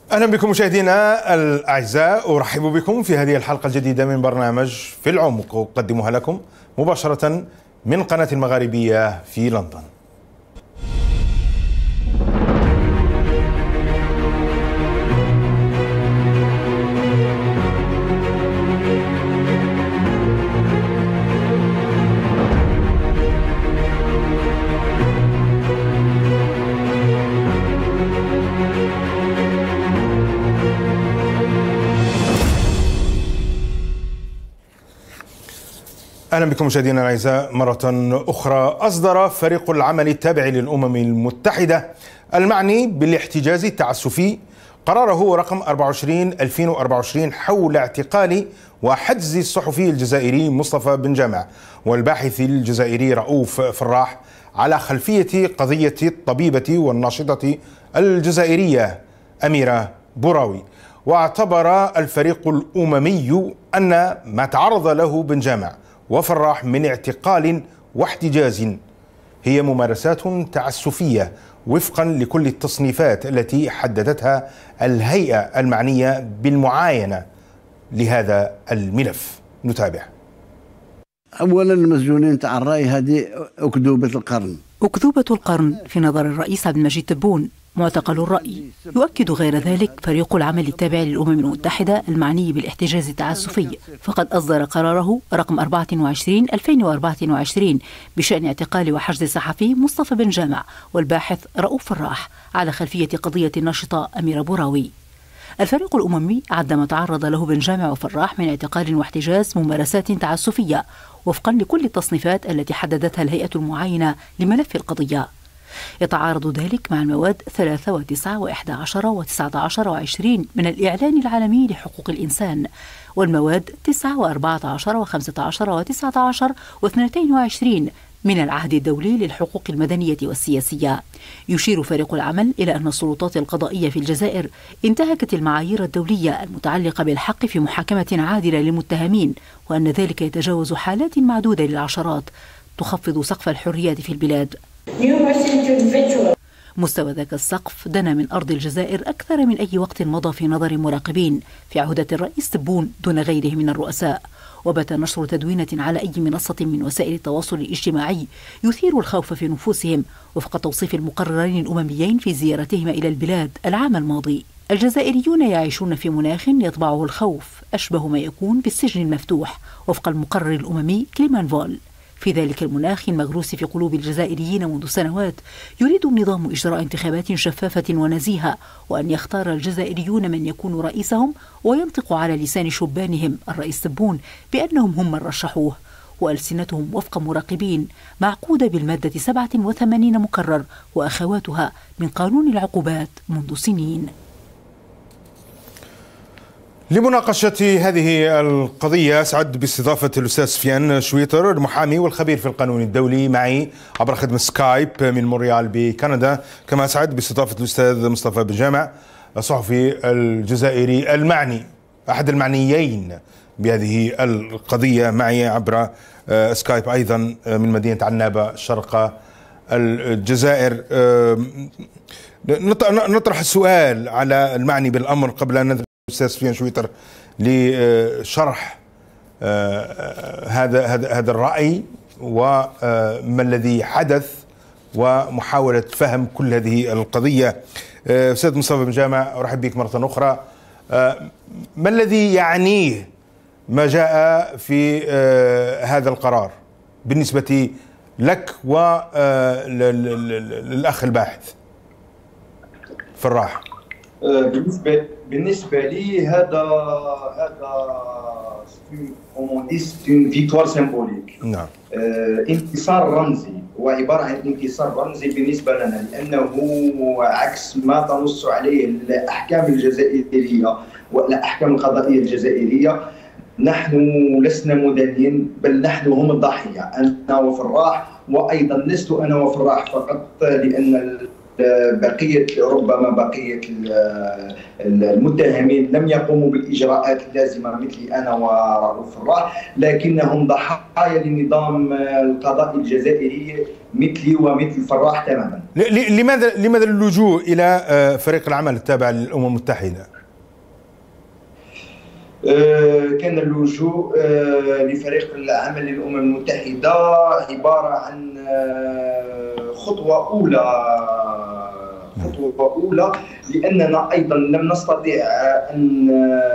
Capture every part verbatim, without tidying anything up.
أهلا بكم مشاهدينا الأعزاء، أرحب بكم في هذه الحلقة الجديدة من برنامج في العمق، أقدمها لكم مباشرة من قناة المغاربية في لندن. أهلا بكم مشاهدينا الأعزاء مرة أخرى. أصدر فريق العمل التابع للأمم المتحدة المعني بالاحتجاز التعسفي قراره رقم أربعة وعشرين ألفين وأربعة وعشرين حول اعتقال وحجز الصحفي الجزائري مصطفى بن جامع والباحث الجزائري رؤوف فراح على خلفية قضية الطبيبة والناشطة الجزائرية أميرة بوراوي. واعتبر الفريق الأممي أن ما تعرض له بن جامع وفراح من اعتقال واحتجاز هي ممارسات تعسفية وفقا لكل التصنيفات التي حددتها الهيئة المعنية بالمعاينة لهذا الملف. نتابع. أولا المسجونين تاع الرأي هذه أكذوبة القرن. أكذوبة القرن في نظر الرئيس عبد المجيد تبون معتقل الرأي. يؤكد غير ذلك فريق العمل التابع للأمم المتحدة المعني بالاحتجاز التعسفي، فقد أصدر قراره رقم أربعة وعشرين ألفين وأربعة وعشرين بشأن اعتقال وحجز الصحفي مصطفى بن جامع والباحث رؤوف فراح على خلفية قضية الناشطة أميرة بوراوي. الفريق الأممي عد ما تعرض له بن جامع وفراح من اعتقال واحتجاز ممارسات تعسفية وفقا لكل التصنيفات التي حددتها الهيئة المعاينة لملف القضية. يتعارض ذلك مع المواد ثلاثة وتسعة وإحدى عشر وتسعة عشر وعشرين من الإعلان العالمي لحقوق الإنسان، والمواد تسعة وأربعة عشر وخمسة عشر وتسعة عشر واثنتين وعشرين من العهد الدولي للحقوق المدنية والسياسية. يشير فريق العمل إلى أن السلطات القضائية في الجزائر انتهكت المعايير الدولية المتعلقة بالحق في محاكمة عادلة للمتهمين، وأن ذلك يتجاوز حالات معدودة للعشرات تخفض سقف الحريات في البلاد. مستوى ذاك السقف دنا من أرض الجزائر أكثر من أي وقت مضى في نظر مراقبين في عهدة الرئيس تبون دون غيره من الرؤساء. وبات نشر تدوينة على أي منصة من وسائل التواصل الاجتماعي يثير الخوف في نفوسهم وفق توصيف المقررين الأمميين في زيارتهم إلى البلاد العام الماضي. الجزائريون يعيشون في مناخ يطبعه الخوف أشبه ما يكون بالسجن المفتوح وفق المقرر الأممي كليمان فول. في ذلك المناخ المغروس في قلوب الجزائريين منذ سنوات يريد النظام إجراء انتخابات شفافة ونزيهة، وأن يختار الجزائريون من يكون رئيسهم وينطق على لسان شبانهم الرئيس تبون بأنهم هم من رشحوه، وألسنتهم وفق مراقبين معقودة بالمادة سبعة وثمانين مكرر وأخواتها من قانون العقوبات منذ سنين. لمناقشة هذه القضية أسعد باستضافة الأستاذ سفيان شويتر المحامي والخبير في القانون الدولي معي عبر خدمة سكايب من مونريال بكندا. كما أسعد باستضافة الأستاذ مصطفى بن جامع الصحفي الجزائري المعني أحد المعنيين بهذه القضية معي عبر سكايب أيضا من مدينة عنابة شرق الجزائر. نطرح السؤال على المعني بالأمر قبل أن نذهب أستاذ سفيان شويتر لشرح هذا هذا هذا الرأي وما الذي حدث ومحاولة فهم كل هذه القضية. أستاذ مصطفى بن جامع أرحب بك مرة أخرى. ما الذي يعنيه ما جاء في هذا القرار بالنسبة لك وللأخ الباحث فراح؟ بالنسبة بالنسبة لي هذا هذا اون فيكتوار سيمبوليك. نعم. انتصار رمزي وعبارة عن انتصار رمزي بالنسبة لنا، لأنه عكس ما تنص عليه الأحكام الجزائرية والأحكام القضائية الجزائرية. نحن لسنا مدانين بل نحن هم الضحية، أنا وفراح، وأيضا لست أنا وفراح فقط، لأن بقيه ربما بقيه المتهمين لم يقوموا بالاجراءات اللازمه مثلي انا ورؤوف فراح، لكنهم ضحايا لنظام القضاء الجزائري مثلي ومثل فراح تماما. لماذا لماذا اللجوء الى فريق العمل التابع للامم المتحده؟ كان اللجوء لفريق العمل للأمم المتحدة عبارة عن خطوة أولى خطوة أولى لأننا أيضا لم نستطع أن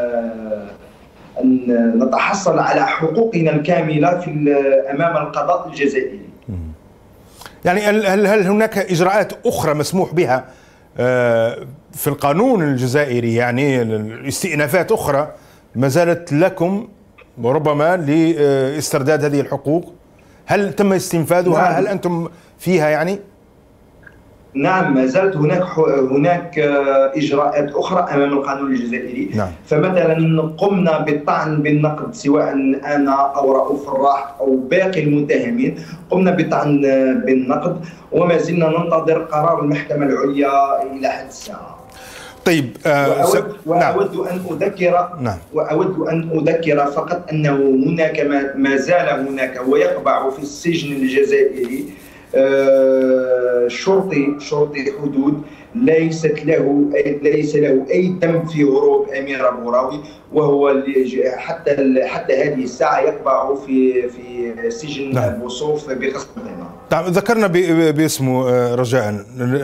أن نتحصل على حقوقنا الكاملة في أمام القضاء الجزائري. يعني هل هل هناك إجراءات أخرى مسموح بها في القانون الجزائري، يعني استئنافات أخرى ما زالت لكم وربما لاسترداد هذه الحقوق؟ هل تم استنفاذها؟ نعم. هل أنتم فيها يعني؟ نعم، ما زالت هناك هناك إجراءات أخرى أمام القانون الجزائري. نعم. فمثلا قمنا بالطعن بالنقد، سواء أنا أو رؤوف فراح أو باقي المتهمين، قمنا بالطعن بالنقد وما زلنا ننتظر قرار المحكمة العليا إلى حد الساعة. طيب آه وأود, وأود أن أذكر نعم. وأود أن أذكر فقط أنه هناك ما زال هناك ويقبع في السجن الجزائري آه شرطي شرطي حدود ليست له ليس له أي دم في هروب أمير البوراوي، وهو حتى حتى هذه الساعة يقبع في في سجن نعم. بوصوف بقصر الدمار. طيب ذكرنا باسمه رجاء.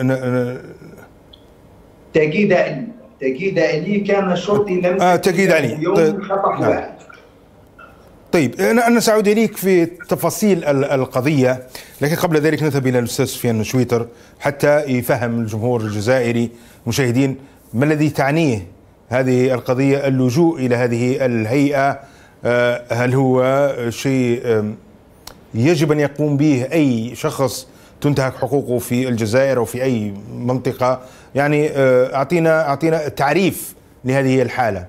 تقييد علي تقييد علي كان شرطي لم آه تقييد علي يوم طيب. خطأ نعم. واحد. طيب أنا أنا سأعود إليك في تفاصيل القضية، لكن قبل ذلك نذهب إلى الأستاذ سفيان شويتر حتى يفهم الجمهور الجزائري مشاهدين ما الذي تعنيه هذه القضية، اللجوء إلى هذه الهيئة. هل هو شيء يجب أن يقوم به أي شخص تنتهك حقوقه في الجزائر أو في أي منطقة؟ يعني أعطينا أعطينا تعريف لهذه الحالة.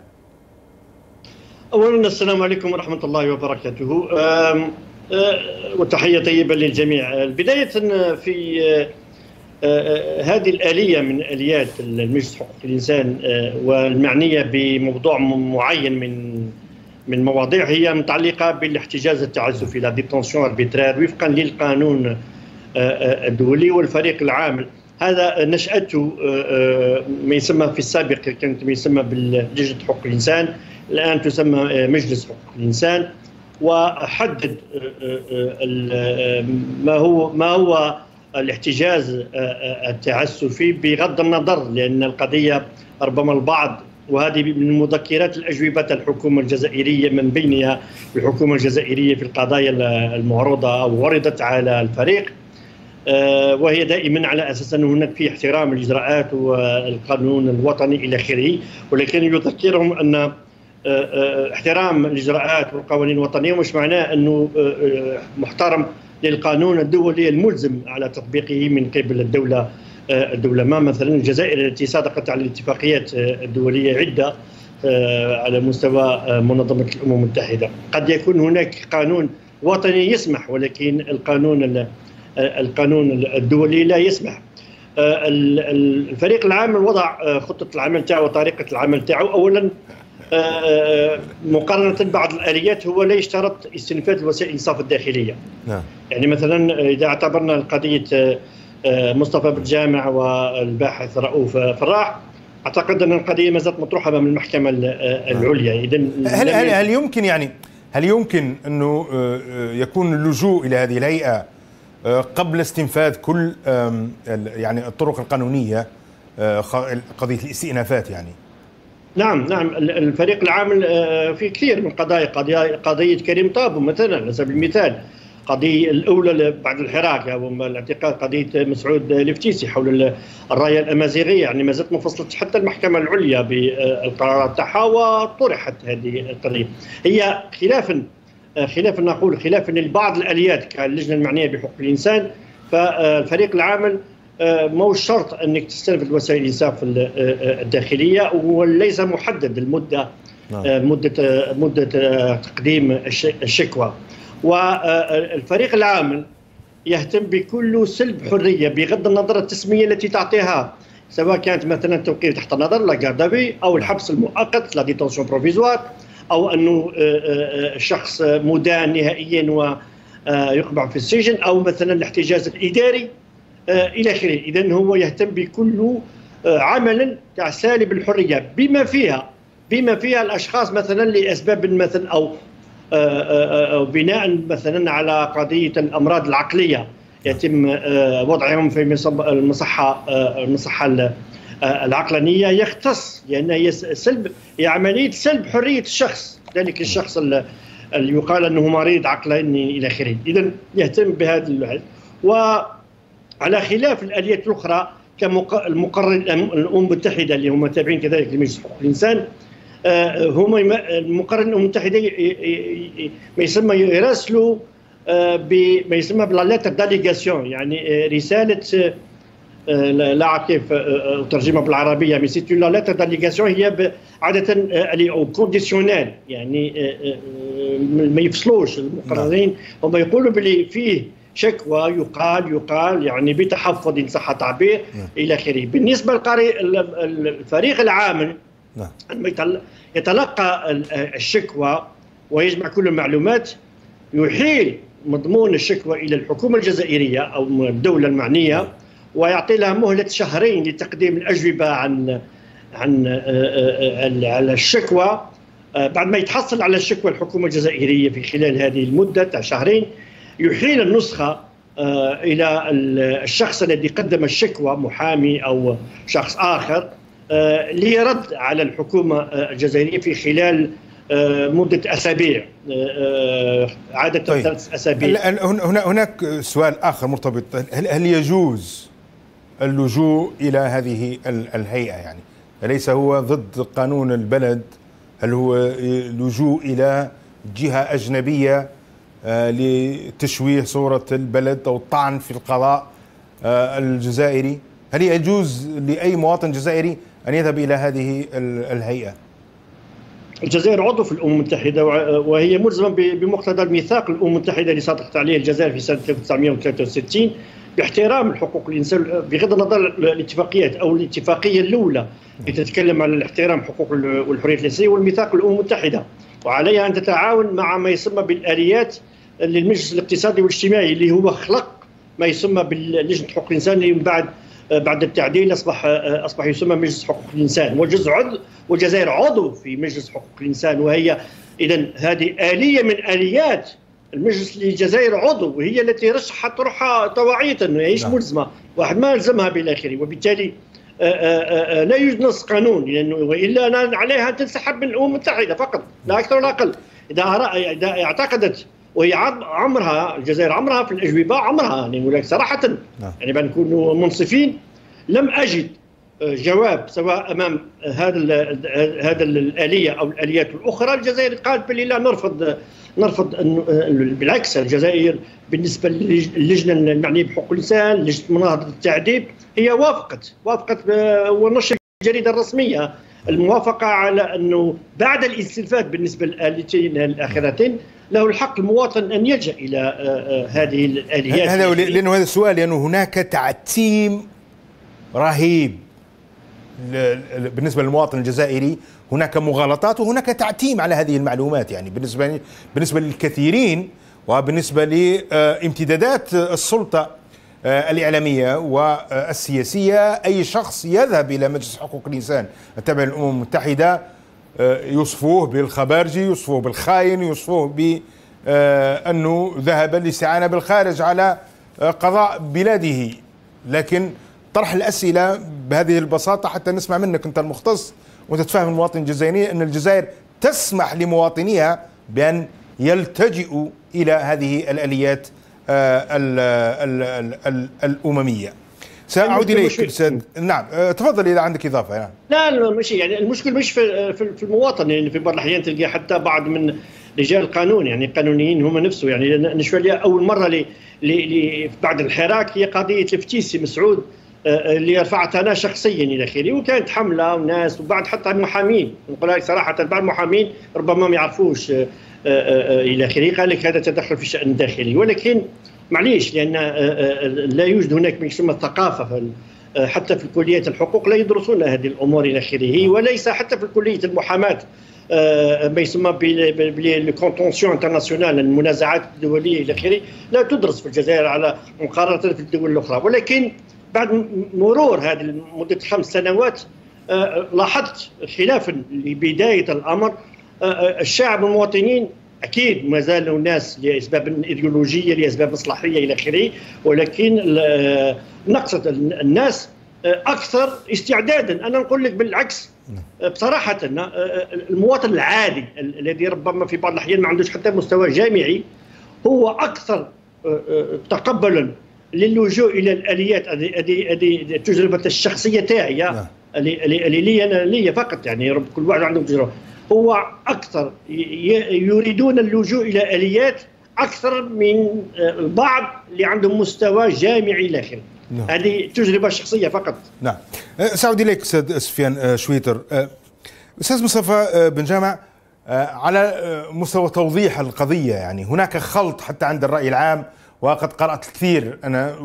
أولا السلام عليكم ورحمة الله وبركاته، وتحية طيبة للجميع. بداية في هذه الآلية من آليات المجلس حقوق الإنسان والمعنية بموضوع معين من من مواضيع هي متعلقة بالاحتجاز التعسفي، لا ديتونسيون اربيترير وفقا للقانون الدولي والفريق العامل. هذا نشأته ما يسمى في السابق كانت ما يسمى بلجنة حقوق الإنسان، الآن تسمى مجلس حقوق الإنسان، وحدد ما هو ما هو الاحتجاز التعسفي بغض النظر، لأن القضية ربما البعض، وهذه من مذكرات الأجوبة الحكومة الجزائرية من بينها الحكومة الجزائرية في القضايا المعروضة أو عرضت على الفريق، وهي دائما على اساس ان هناك في احترام الاجراءات والقانون الوطني الى اخره، ولكن يذكرهم ان احترام الاجراءات والقوانين الوطنيه مش معناه انه محترم للقانون الدولي الملزم على تطبيقه من قبل الدوله الدوله ما. مثلا الجزائر التي صادقت على الاتفاقيات الدوليه عده على مستوى منظمه الامم المتحده، قد يكون هناك قانون وطني يسمح، ولكن القانون القانون الدولي لا يسمح. الفريق العامل وضع خطة العمل تاعو وطريقة العمل تاعو. أولا مقارنة بعض الآليات هو لا يشترط استنفاذ وسائل الإنصاف الداخلية. نعم. يعني مثلا إذا اعتبرنا قضية مصطفى بالجامع والباحث رؤوف فراح، أعتقد أن القضية ما زالت مطروحة أمام المحكمة العليا. إذن هل هل هل يمكن يعني هل يمكن أنه يكون اللجوء إلى هذه الهيئة قبل استنفاذ كل يعني الطرق القانونية، قضية الاستئنافات يعني؟ نعم نعم الفريق العامل في كثير من قضايا، قضية قضية كريم طابو مثلا على سبيل المثال، قضية الأولى بعد الحراك أو الاعتقال قضية مسعود الفتيسي حول الراية الأمازيغية، يعني ما زالت ما فصلت حتى المحكمة العليا بالقرارات تاعها وطرحت هذه القضية. هي خلافا خلافا نقول خلافا لبعض الآليات كاللجنة المعنية بحقوق الإنسان، فالفريق العامل مو شرط أنك تستنفذ وسائل الإنصاف الداخلية، وليس محدد المدة مدة مدة تقديم الشكوى. والفريق العامل يهتم بكل سلب حريه بغض النظر التسميه التي تعطيها، سواء كانت مثلا توقيف تحت النظر لا غاردافي او الحبس المؤقت لا ديتونسيون بروفيزوار، او انه شخص مدان نهائيا ويقبع في السجن، او مثلا الاحتجاز الاداري الى اخره. اذا هو يهتم بكل عمل تاع سالب الحريه بما فيها بما فيها الاشخاص مثلا لاسباب مثلا او أو بناء مثلا على قضيه الامراض العقليه يتم وضعهم في المصحه المصحه العقلانيه، يختص لان هي سلب هي عمليه سلب حريه الشخص، ذلك الشخص اللي يقال انه مريض عقلاني الى اخره. اذا يهتم بهذا الوحد. وعلى خلاف الاليات الاخرى كمقرر الامم المتحده اللي هم تابعين كذلك لمجلس حقوق الانسان، هم المقرر الامم المتحده ما يسمى يراسلوا بما يسمى بلاليتر داليغاسيون، يعني رساله لا اعرف كيف اترجمها بالعربيه، مي سيت لا ليتر داليغاسيون هي عاده اللي كونديسيونيل، يعني ما يفصلوش المقررين، هم يقولوا بلي فيه شكوى يقال يقال يعني بتحفظ ان صح التعبير الى اخره. بالنسبه للفريق العامل يتلقى الشكوى ويجمع كل المعلومات، يحيل مضمون الشكوى الى الحكومه الجزائريه او الدوله المعنيه، ويعطي لها مهله شهرين لتقديم الاجوبه عن عن على الشكوى. بعد ما يتحصل على الشكوى الحكومه الجزائريه في خلال هذه المده تاع شهرين، يحيل النسخه الى الشخص الذي قدم الشكوى، محامي او شخص اخر، ليرد على الحكومه الجزائريه في خلال مده اسابيع، عاده طيب. ثلاث اسابيع. هنا هناك سؤال اخر مرتبط، هل هل يجوز اللجوء الى هذه الهيئه؟ يعني أليس هو ضد قانون البلد؟ هل هو لجوء الى جهه اجنبيه لتشويه صوره البلد او الطعن في القضاء الجزائري؟ هل يجوز لاي مواطن جزائري ان يذهب الى هذه الهيئه؟ الجزائر عضو في الامم المتحده، وهي ملزمه بمقتضى الميثاق الامم المتحده اللي صادقت عليه الجزائر في سنه ألف وتسعمئة وثلاثة وستين باحترام حقوق الانسان، بغض النظر الاتفاقيات او الاتفاقيه الاولى اللي تتكلم عن الاحترام حقوق والحريات الانسانيه والميثاق الامم المتحده، وعليها ان تتعاون مع ما يسمى بالاليات للمجلس الاقتصادي والاجتماعي اللي هو خلق ما يسمى بلجنه حقوق الانسان، اللي من بعد بعد التعديل اصبح اصبح يسمى مجلس حقوق الانسان، والجزء عضو والجزائر عضو في مجلس حقوق الانسان. وهي اذا هذه آلية من آليات المجلس اللي الجزائر عضو، وهي التي رشحت روحها طواعية انه هيش ملزمه، واحد ما الزمها بالى اخره، وبالتالي آآ آآ لا يوجد نص قانون، لانه والا عليها ان تنسحب من الامم المتحده فقط لا اكثر ولا اقل. اذا اذا اعتقدت، وهي عمرها الجزائر عمرها في الاجوبه عمرها، يعني صراحه يعني بنكون منصفين، لم اجد جواب سواء امام هذا هذا الاليه او الاليات الاخرى. الجزائر قالت بلي لا نرفض نرفض بالعكس، الجزائر بالنسبه للجنه المعنيه بحقوق الانسان، لجنه مناهضه التعذيب، هي وافقت وافقت ونشر الجريده الرسميه الموافقه على انه بعد الاستنفاذ بالنسبه للاليتين الاخرتين له الحق المواطن ان يلجا الى هذه الاليات. هذا لانه هذا السؤال، لانه هناك تعتيم رهيب بالنسبه للمواطن الجزائري، هناك مغالطات وهناك تعتيم على هذه المعلومات، يعني بالنسبه بالنسبه للكثيرين وبالنسبه لامتدادات السلطه الإعلامية والسياسية. أي شخص يذهب إلى مجلس حقوق الإنسان التابع للأمم المتحدة يوصفوه بالخبارجي، يوصفوه بالخاين، يوصفوه بأنه ذهب للاستعانة بالخارج على قضاء بلاده. لكن طرح الأسئلة بهذه البساطة حتى نسمع منك أنت المختص وتتفهم المواطن الجزائري أن الجزائر تسمح لمواطنيها بأن يلتجئوا إلى هذه الآليات ال ال ال ال الأممية. سأعود إليك. نعم تفضل إذا عندك إضافة. يعني. لا لا مش يعني المشكل مش في في المواطن، يعني في بعض الأحيان تلقى حتى بعض من رجال القانون يعني قانونيين هم نفسه، يعني نشوف لي أول مرة لي لي بعد الحراك هي قضية الفتيسي مسعود اللي رفعتها أنا شخصيا إلى آخره، وكانت حملة وناس وبعد حتى المحامين، نقول لك صراحة بعض المحامين ربما ما يعرفوش إلى آخره، قال لك هذا تدخل في الشأن الداخلي. ولكن معليش، لان لا يوجد هناك ما يسمى الثقافه حتى في كليه الحقوق، لا يدرسون هذه الامور الى اخره، وليس حتى في كليه المحاماه ما يسمى بالكونتونسيون انترناسيونال، المنازعات الدوليه الى اخره، لا تدرس في الجزائر على مقارنه في الدول الاخرى. ولكن بعد مرور هذه مده خمس سنوات لاحظت خلافا لبدايه الامر، الشعب والمواطنين اكيد ما زالوا ناس لاسباب ايديولوجيه، لاسباب مصلحيه الى اخره، ولكن نقصد الناس اكثر استعدادا. انا نقول لك بالعكس بصراحه، المواطن العادي الذي ربما في بعض الاحيان ما عندوش حتى مستوى جامعي هو اكثر تقبلا للجوء الى الاليات. هذه هذه التجربه الشخصيه تاعي، اللي لي انا لي فقط، يعني كل واحد عنده تجربه. هو اكثر يريدون اللجوء الى اليات اكثر من البعض اللي عندهم مستوى جامعي الى اخره. نعم. هذه تجربه شخصيه فقط. نعم. سعود اليك استاذ سفيان شويتر. استاذ مصطفى بن جامع، على مستوى توضيح القضيه، يعني هناك خلط حتى عند الراي العام، وقد قرات الكثير انا،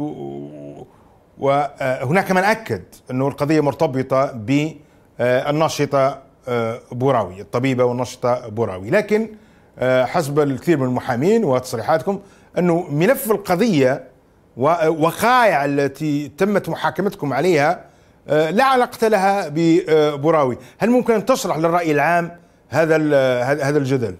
وهناك من اكد انه القضيه مرتبطه بالناشطه بوراوي، الطبيبه والناشطه بوراوي، لكن حسب الكثير من المحامين وتصريحاتكم انه ملف القضيه ووقائع التي تمت محاكمتكم عليها لا علاقه لها ببوراوي. هل ممكن ان تشرح للراي العام هذا هذا الجدل؟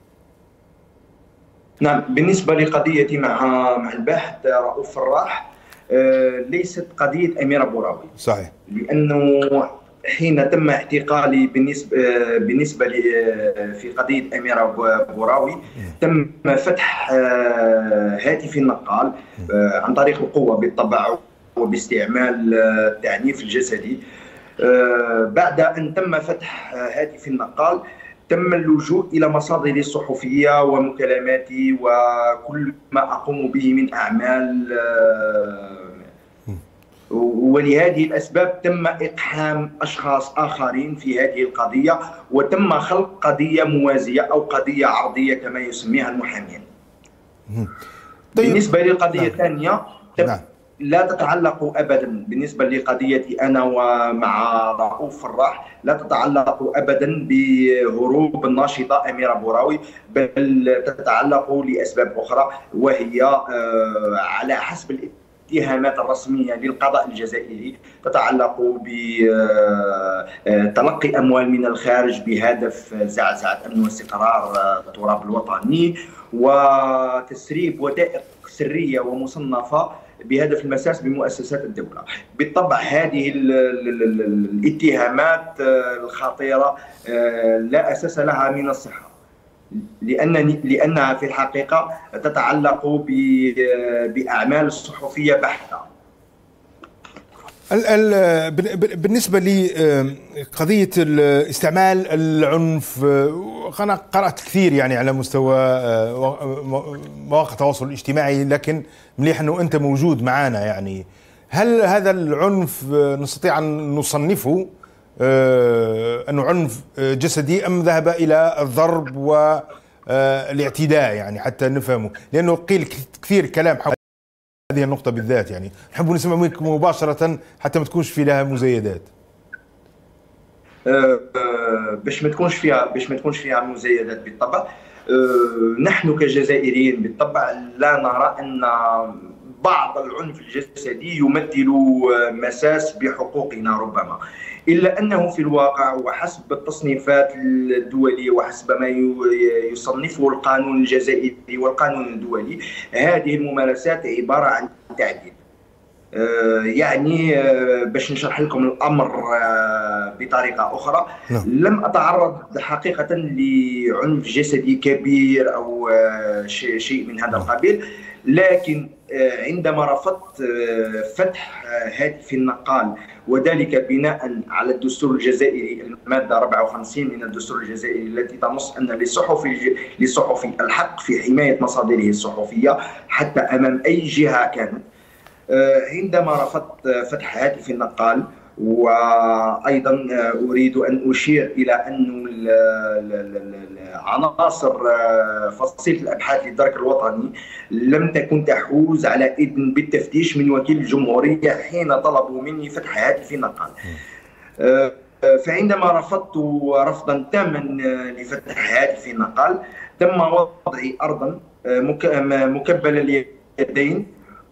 نعم، بالنسبه لقضيتي مع مع الباحث رؤوف فراح، ليست قضيه اميره بوراوي. صحيح. لانه حين تم اعتقالي بالنسبه بالنسبه لي في قضيه اميره بوراوي، تم فتح هاتفي النقال عن طريق القوه بالطبع وباستعمال التعنيف الجسدي. بعد ان تم فتح هاتفي النقال، تم اللجوء الى مصادري الصحفيه ومكالماتي وكل ما اقوم به من اعمال، ولهذه الأسباب تم إقحام أشخاص آخرين في هذه القضية، وتم خلق قضية موازية أو قضية عرضية كما يسميها المحامين. بالنسبة للقضية الثانية، نعم. لا تتعلق أبدا بالنسبة لقضيتي أنا ومع رؤوف فراح، لا تتعلق أبدا بهروب الناشطة أميرة بوراوي، بل تتعلق لأسباب أخرى، وهي على حسب الاتهامات الرسمية للقضاء الجزائري تتعلق بتلقي أموال من الخارج بهدف زعزعة أمن واستقرار التراب الوطني، وتسريب وثائق سرية ومصنفة بهدف المساس بمؤسسات الدولة. بالطبع هذه الاتهامات الخطيرة لا أساس لها من الصحة، لأنني لأنها في الحقيقة تتعلق بأعمال الصحفية بحتة. بالنسبة لقضية استعمال العنف، أنا قرأت كثير يعني على مستوى مواقع التواصل الاجتماعي، لكن مليح أنه أنت موجود معنا. يعني هل هذا العنف نستطيع أن نصنفه أنه عنف جسدي أم ذهب إلى الضرب والاعتداء، يعني حتى نفهمه، لأنه قيل كثير كلام حول هذه النقطة بالذات، يعني نحب نسمع منك مباشرة حتى ما تكونش في لها مزايدات. أه باش ما تكونش فيها باش ما تكونش فيها مزايدات بالطبع. أه نحن كجزائريين بالطبع لا نرى أن بعض العنف الجسدي يمثل مساس بحقوقنا ربما، إلا أنه في الواقع وحسب التصنيفات الدولية وحسب ما يصنفه القانون الجزائري والقانون الدولي، هذه الممارسات عبارة عن تعذيب. يعني باش نشرح لكم الأمر بطريقة أخرى، لم أتعرض حقيقة لعنف جسدي كبير أو شيء من هذا القبيل، لكن عندما رفضت فتح هاتف النقال، وذلك بناء على الدستور الجزائري المادة أربعة وخمسين من الدستور الجزائري التي تنص أن للصحفي للصحفي الحق في حماية مصادره الصحفية حتى أمام أي جهة كانت. عندما رفضت فتح هاتف النقال وأيضا أريد أن أشير إلى أن عناصر فصيلة الأبحاث للدرك الوطني لم تكن تحوز على إذن بالتفتيش من وكيل الجمهورية حين طلبوا مني فتح هاتفي نقال. فعندما رفضت رفضا تاما لفتح هاتفي نقال، تم وضعي أرضا مكبل اليدين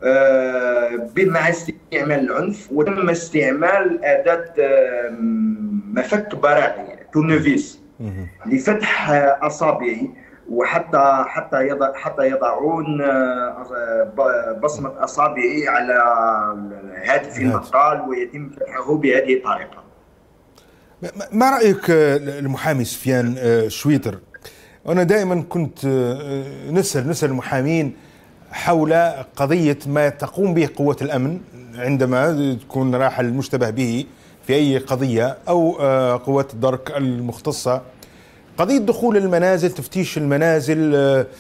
مع استعمال العنف، وتم استعمال أداة مفك براغي تورنفيس لفتح أصابعي، وحتى حتى يضع حتى يضعون بصمة أصابعي على هاتف النقال ويتم فتحه بهذه الطريقة. ما رأيك المحامي سفيان شويتر؟ أنا دائما كنت نسأل نسأل المحامين حول قضية ما تقوم به قوة الأمن عندما تكون راح المشتبه به في أي قضية أو قوات الدرك المختصة، قضية دخول المنازل، تفتيش المنازل،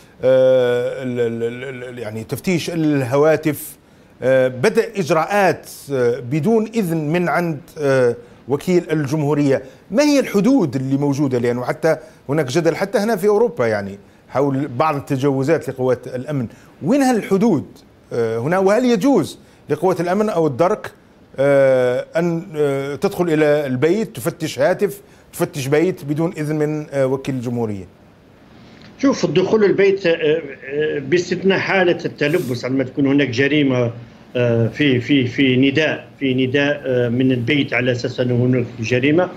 يعني تفتيش الهواتف، بدأ إجراءات بدون إذن من عند وكيل الجمهورية. ما هي الحدود اللي موجودة؟ لأنه حتى هناك جدل حتى هنا في أوروبا يعني حول بعض التجاوزات لقوات الأمن. وين هالحدود هنا؟ وهل يجوز لقوات الأمن أو الدرك أن تدخل إلى البيت، تفتش هاتف، تفتش بيت بدون إذن من وكيل الجمهورية؟ شوف، الدخول البيت باستثناء حالة التلبس عندما تكون هناك جريمة في في في نداء في نداء من البيت على أساس أنه هناك جريمة،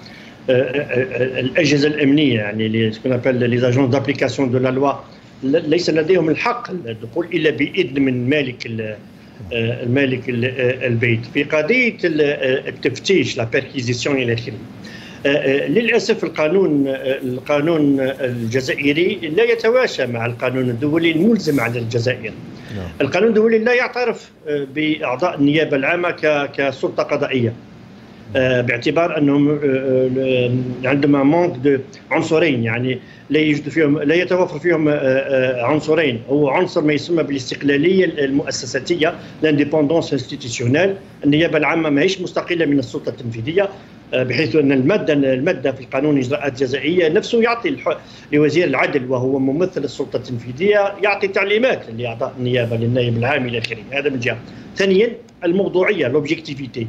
الأجهزة الأمنية يعني اللي نابل لي زاجون دابليكاسيون دو لا لوا ليس لديهم الحق الدخول إلا بإذن من مالك المالك البيت. في قضية التفتيش لا بيركيزيسيون إلى آخره، للأسف القانون القانون الجزائري لا يتواشى مع القانون الدولي الملزم على الجزائر. القانون الدولي لا يعترف بأعضاء النيابة العامة كسلطة قضائية، باعتبار انهم عندما مونك عنصرين، يعني لا يوجد فيهم لا يتوفر فيهم عنصرين. هو عنصر ما يسمى بالاستقلاليه المؤسساتيه، لانديبوندونس انستيتيسيونيل. النيابه العامه ماهيش مستقله من السلطه التنفيذيه، بحيث ان الماده الماده في القانون الاجراءات الجزائيه نفسه يعطي لوزير العدل وهو ممثل السلطه التنفيذيه يعطي تعليمات لاعضاء النيابه للنائب العام الى اخره. هذا من جهه. ثانيا الموضوعيه، لوبجيكتيفيتي.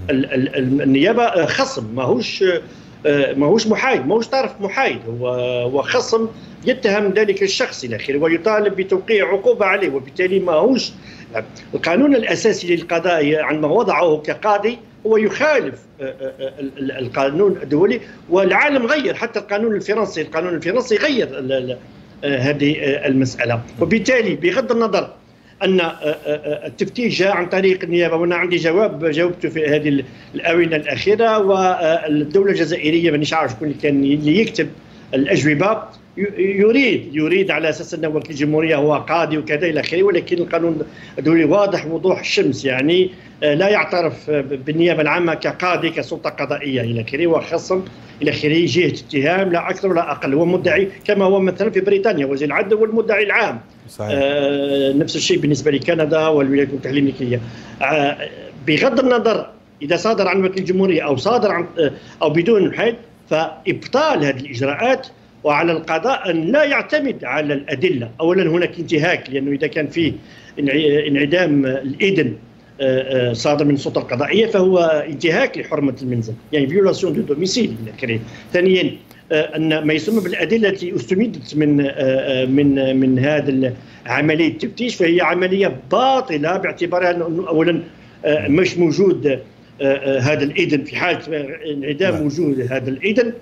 النيابه خصم، ماهوش ماهوش محايد، ماهوش طرف محايد، هو خصم يتهم ذلك الشخص الى اخره ويطالب بتوقيع عقوبه عليه، وبالتالي ماهوش. القانون الاساسي للقضاء عندما وضعه كقاضي هو يخالف القانون الدولي، والعالم غير، حتى القانون الفرنسي القانون الفرنسي غير هذه المساله. وبالتالي بغض النظر أن التفتيش جاء عن طريق النيابة، وأنا عندي جواب جاوبته في هذه الآونة الأخيرة، والدولة الجزائرية مانيش عارف شكون اللي كان اللي يكتب الأجوبة يريد يريد على أساس أن وكيل الجمهورية هو قاضي وكذا إلى آخره، ولكن القانون الدولي واضح وضوح الشمس، يعني لا يعترف بالنيابة العامة كقاضي كسلطة قضائية إلى آخره، وخصم إلى آخره، جهة اتهام لا أكثر ولا أقل. هو مدعي كما هو مثلا في بريطانيا وزير العدل والمدعي العام. صحيح. آه نفس الشيء بالنسبة لكندا والولايات المتحدة الأمريكية. آه بغض النظر إذا صادر عن وكيل الجمهورية أو صادر عن أو بدون محايد، فإبطال هذه الإجراءات وعلى القضاء أن لا يعتمد على الأدلة. أولا هناك انتهاك، لأنه إذا كان فيه انعدام الإذن صادر من السلطة القضائية فهو انتهاك لحرمة المنزل، يعني فيولاسيون دو دوميسيل. ثانيا أن ما يسمى بالأدلة التي استمدت من من من هذا عملية التفتيش فهي عملية باطلة، باعتبارها أنه أولا مش موجود هذا الإذن في حالة انعدام وجود هذا الإذن،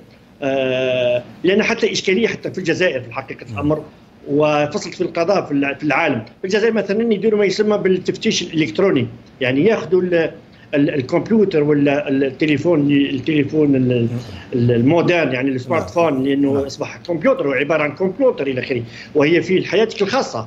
لأن حتى إشكالية حتى في الجزائر في حقيقة الأمر، وفصلت في القضاء في العالم. في الجزائر مثلا يديروا ما يسمى بالتفتيش الإلكتروني، يعني ياخذوا الكمبيوتر ولا التليفون التليفون المودرن، يعني السمارت فون، لانه اصبح كمبيوتر وعباره عن كمبيوتر الى اخره، وهي في حياتك الخاصه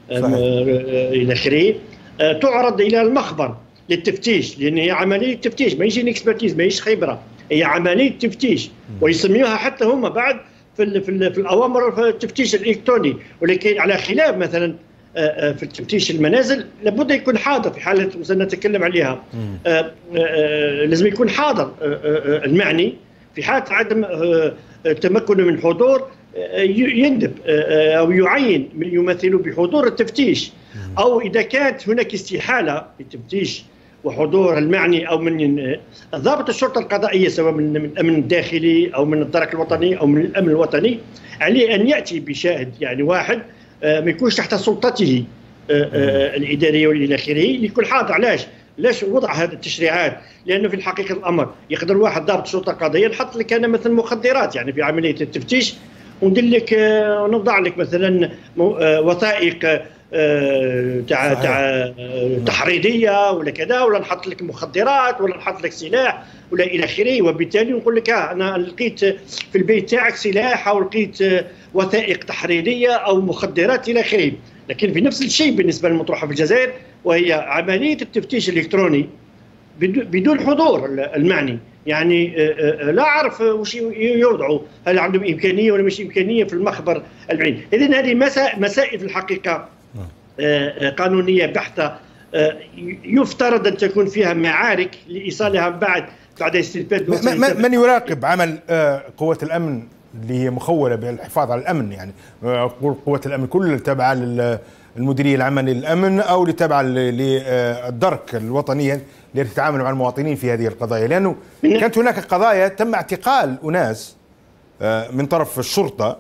الى اخره، تعرض الى المخبر للتفتيش، لان هي عمليه تفتيش، ماهيش اكسبرتيز، ماهيش خبره، هي عمليه تفتيش، ويسميوها حتى هم بعد في ال في, ال في الاوامر في التفتيش الالكتروني. ولكن على خلاف مثلا في التفتيش المنازل لابد يكون حاضر في حاله سنتكلم عليها. لازم يكون حاضر المعني في حاله عدم تمكنه من حضور يندب او يعين من يمثله بحضور التفتيش، او اذا كانت هناك استحاله في التفتيش وحضور المعني او من ضابط الشرطه القضائيه سواء من الامن الداخلي او من الدرك الوطني او من الامن الوطني، عليه ان ياتي بشاهد يعني واحد ما يكونش تحت سلطته الاداريه والى اخره، يكون حاضر. علاش؟ علاش وضع هذه التشريعات؟ لانه في الحقيقه الامر يقدر واحد ضابط الشرطه القضائيه نحط لك انا مثلا مخدرات يعني في عمليه التفتيش، وندير لك ونوضع لك مثلا وثائق تاع تاع تحريضيه ولا كذا، ولا نحط لك مخدرات ولا نحط لك سلاح ولا الى اخره، وبالتالي نقول لك اه انا لقيت في البيت تاعك سلاح او لقيت وثائق تحريضيه او مخدرات الى اخره. لكن في نفس الشيء بالنسبه للمطروحه في الجزائر وهي عمليه التفتيش الالكتروني بدون حضور المعني، يعني لا اعرف وش يوضعوا، هل عندهم امكانيه ولا مش امكانيه في المخبر المعني. اذن هذه مسائل في الحقيقه قانونيه بحته يفترض ان تكون فيها معارك لايصالها بعد بعد استنفاد. من يراقب عمل قوات الامن اللي هي مخوله بالحفاظ على الامن، يعني قوات الامن كل تابعه للمديريه العامه للامن او تابعه للدرك الوطنيه اللي تتعامل مع المواطنين في هذه القضايا؟ لانه كانت هناك قضايا تم اعتقال اناس من طرف الشرطه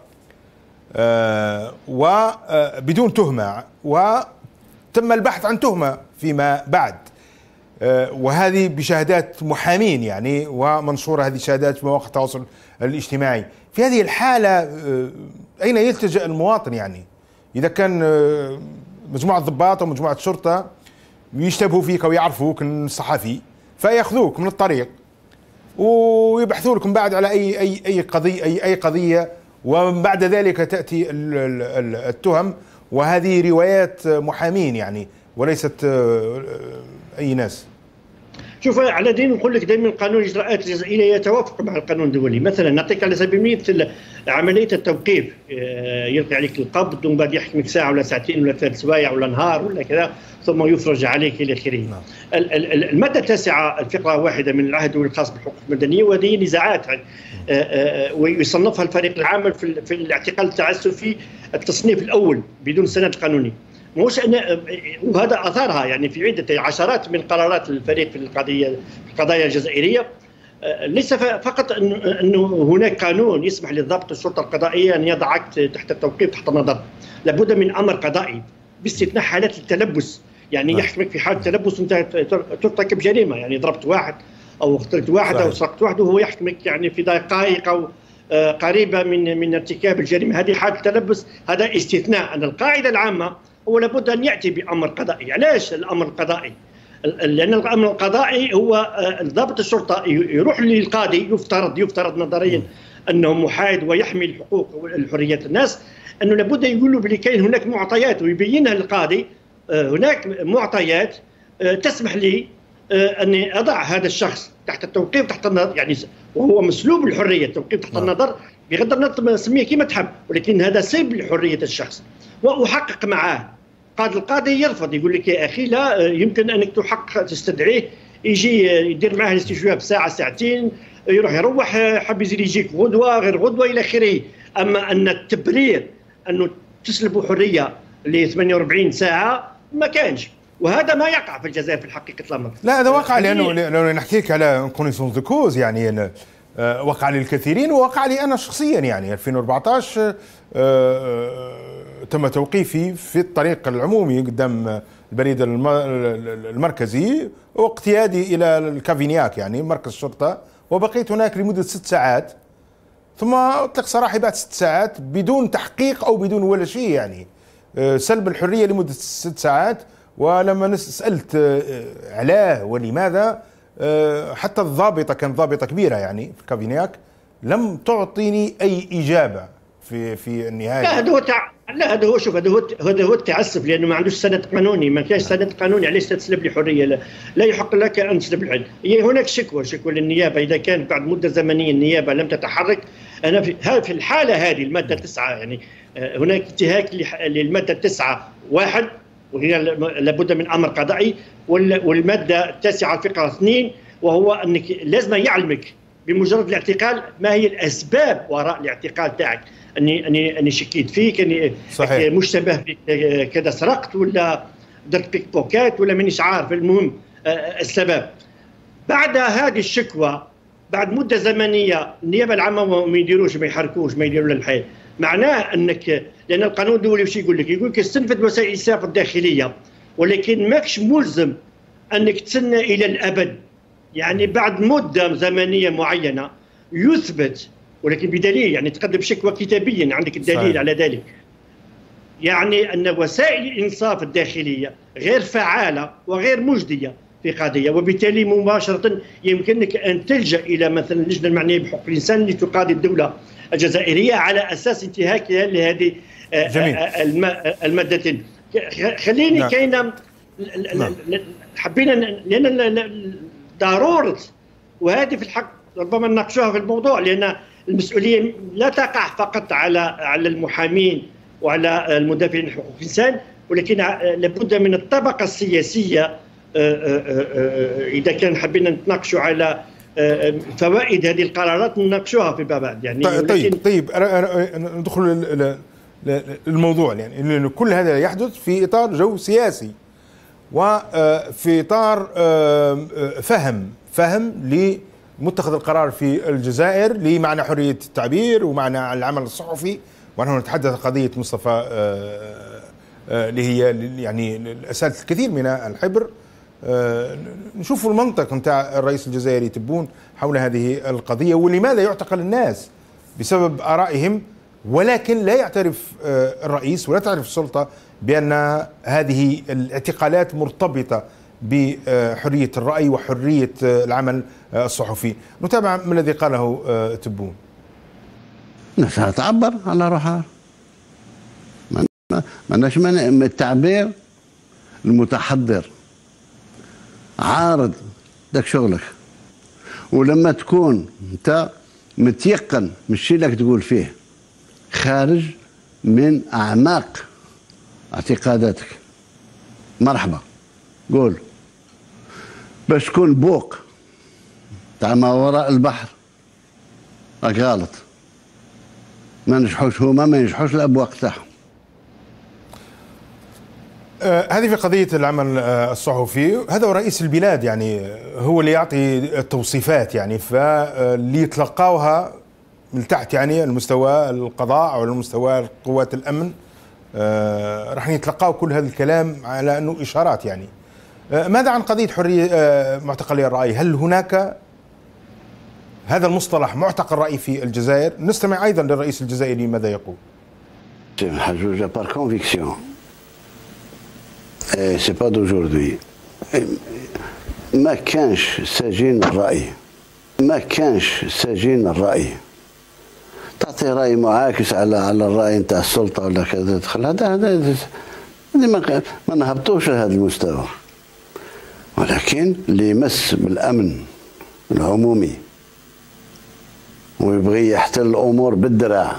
وبدون تهمه وتم البحث عن تهمه فيما بعد، وهذه بشهادات محامين يعني ومنشوره هذه الشهادات في مواقع التواصل الاجتماعي. في هذه الحاله اين يلتجئ المواطن؟ يعني اذا كان مجموعه ضباط او مجموعه شرطه يشتبهوا فيك او يعرفوك الصحفي فياخذوك من الطريق ويبحثوا لكم بعد على اي اي اي قضيه اي اي قضيه، ومن بعد ذلك تاتي التهم، وهذه روايات محامين يعني وليست اي ناس. شوف على دين نقول لك دائما قانون الاجراءات الجزائريه يتوافق مع القانون الدولي. مثلا نعطيك على سبيل المثال عمليه التوقيف، يلقي عليك القبض ومن بعد يحكمك ساعه ولا ساعتين ولا ثلاث سوايع ولا نهار ولا كذا ثم يفرج عليك الى اخره. الماده التاسعه الفقره واحده من العهد الخاص بالحقوق المدنيه، وهذه نزاعات ويصنفها الفريق العام في الاعتقال التعسفي التصنيف الاول بدون سند قانوني. مش أنا وهذا اثارها يعني في عده عشرات من قرارات الفريق في القضيه في القضايا الجزائريه. ليس فقط انه هناك قانون يسمح لضابط الشرطه القضائيه ان يضعك تحت التوقيف تحت النظر، لابد من امر قضائي باستثناء حالات التلبس، يعني يحكمك في حاله تلبس انت ترتكب جريمه، يعني ضربت واحد او قتلت واحد او سرقت واحد وهو يحكمك يعني في دقائق او قريبه من من ارتكاب الجريمه، هذه حاله تلبس، هذا استثناء. ان القاعده العامه هو لابد ان ياتي بامر قضائي. علاش الامر القضائي؟ لان الامر القضائي هو ضابط الشرطه يروح للقاضي، يفترض يفترض نظريا انه محايد ويحمي الحقوق والحريات الناس، انه لابد يقول له بلي كاين هناك معطيات ويبينها للقاضي. هناك معطيات تسمح لي اني اضع هذا الشخص تحت التوقيف تحت النظر، يعني وهو مسلوب الحريه، التوقيف تحت النظر بغض النظر سميه كما تحب، ولكن هذا سلب لحريه الشخص واحقق معاه. قاد القاضي يرفض، يقول لك يا اخي لا يمكن انك تحقق تستدعيه، يجي يدير معاه الاستجواب ساعه ساعتين، يروح يروح حب يزيد يجيك غدوه غير غدوه الى اخره. اما ان التبرير انه تسلبوا حريه ل ثمانية وأربعين ساعه ما كانش، وهذا ما يقع في الجزائر في حقيقه الامر. لا هذا وقع، لانه لو نحكي لك على كونيسونس دو كوز يعني وقع للكثيرين ووقع لي انا شخصيا. يعني ألفين وأربعطاش تم توقيفي في الطريق العمومي قدام البريد المركزي واقتيادي الى الكافينياك يعني مركز الشرطه، وبقيت هناك لمده ست ساعات ثم اطلق سراحي بعد ست ساعات بدون تحقيق او بدون ولا شيء، يعني سلب الحريه لمده ست ساعات. ولما سالت علاه ولماذا، حتى الضابطه كانت ضابطه كبيره يعني في الكافينياك لم تعطيني اي اجابه في في النهايه. لا هذا هو تع... لا هذا هو شوف هذا هو هذا هو التعسف، لانه ما عندوش سند قانوني، ما كانش سند قانوني. علاش تسلب لي حريه؟ لا, لا يحق لك ان تسلب الحريه. هي هناك شكوى شكوى للنيابه، اذا كانت بعد مده زمنيه النيابه لم تتحرك أنا في في الحالة هذه المادة تسعة يعني هناك انتهاك للمادة تسعة واحد وهي لابد من أمر قضائي، والمادة التاسعة الفقرة اثنين وهو أنك لازم يعلمك بمجرد الاعتقال ما هي الأسباب وراء الاعتقال تاعك، أني أني أني شكيت فيك، أني صحيح. مشتبه بك كذا سرقت ولا درت بيك بوكات ولا مانيش عارف، المهم السبب. بعد هذه الشكوى بعد مده زمنيه النيابه العامه ما يديروش ما يحركوش ما يديروا للحيل، معناه انك لان القانون الدولي وش يقول لك؟ يقول لك استنفذ وسائل الاسعاف الداخليه، ولكن ماكش ملزم انك تسنى الى الابد، يعني بعد مده زمنيه معينه يثبت، ولكن بدليل يعني تقدم شكوى كتابيا عندك الدليل صحيح. على ذلك. يعني ان وسائل الانصاف الداخليه غير فعاله وغير مجديه في قضيه، وبالتالي مباشره يمكنك ان تلجا الى مثلا اللجنه المعنيه بحقوق الانسان لتقاضي الدوله الجزائريه على اساس انتهاكها لهذه المادتين. خليني نعم. كاينه نعم. حبينا لان ضروره، وهذه في الحق ربما نناقشوها في الموضوع، لان المسؤوليه لا تقع فقط على على المحامين وعلى المدافعين عن حقوق الانسان، ولكن لابد من الطبقه السياسيه اذا كان حبينا نتناقشوا على فوائد هذه القرارات نناقشوها فيما بعد. يعني طيب طيب ندخل الموضوع، يعني لأن كل هذا يحدث في اطار جو سياسي وفي اطار فهم فهم لمتخذ القرار في الجزائر لمعنى حريه التعبير ومعنى العمل الصحفي. ونحن نتحدث قضيه مصطفى اللي هي يعني اسالت الكثير من الحبر. نشوف المنطق نتاع الرئيس الجزائري تبون حول هذه القضيه، ولماذا يعتقل الناس بسبب ارائهم، ولكن لا يعترف الرئيس ولا تعرف السلطه بان هذه الاعتقالات مرتبطه بحريه الراي وحريه العمل الصحفي. نتابع ما الذي قاله تبون. الناس تعبر على روحها، ماناش من التعبير المتحضر عارض داك شغلك، ولما تكون انت متيقن من الشيء اللي تقول فيه خارج من اعماق اعتقاداتك مرحبا قول. باش تكون بوق تاع ما وراء البحر راك غلط، ما نجحوش هما ما ينجحوش الابواق تاعهم. آه هذه في قضية العمل آه الصحفي. هذا هو رئيس البلاد، يعني هو اللي يعطي التوصيفات، يعني فاللي يتلقاوها من تحت يعني المستوى القضاء أو المستوى قوات الأمن آه راح يتلقاوا كل هذا الكلام على أنه إشارات. يعني آه ماذا عن قضية حرية آه معتقلي الرأي؟ هل هناك هذا المصطلح معتقل رأي في الجزائر؟ نستمع أيضا للرئيس الجزائري ماذا يقول. حجوجة بار كونفيكسيون سي با دوجوردي. ما كانش سجين الرأي، ما كانش سجين الرأي تعطي رأي معاكس على على الرأي نتاع السلطة ولا كذا تدخل. هذا هذا ما ما نهبطوش لهذا المستوى، ولكن اللي يمس بالأمن العمومي ويبغي يحتل الأمور بالدراع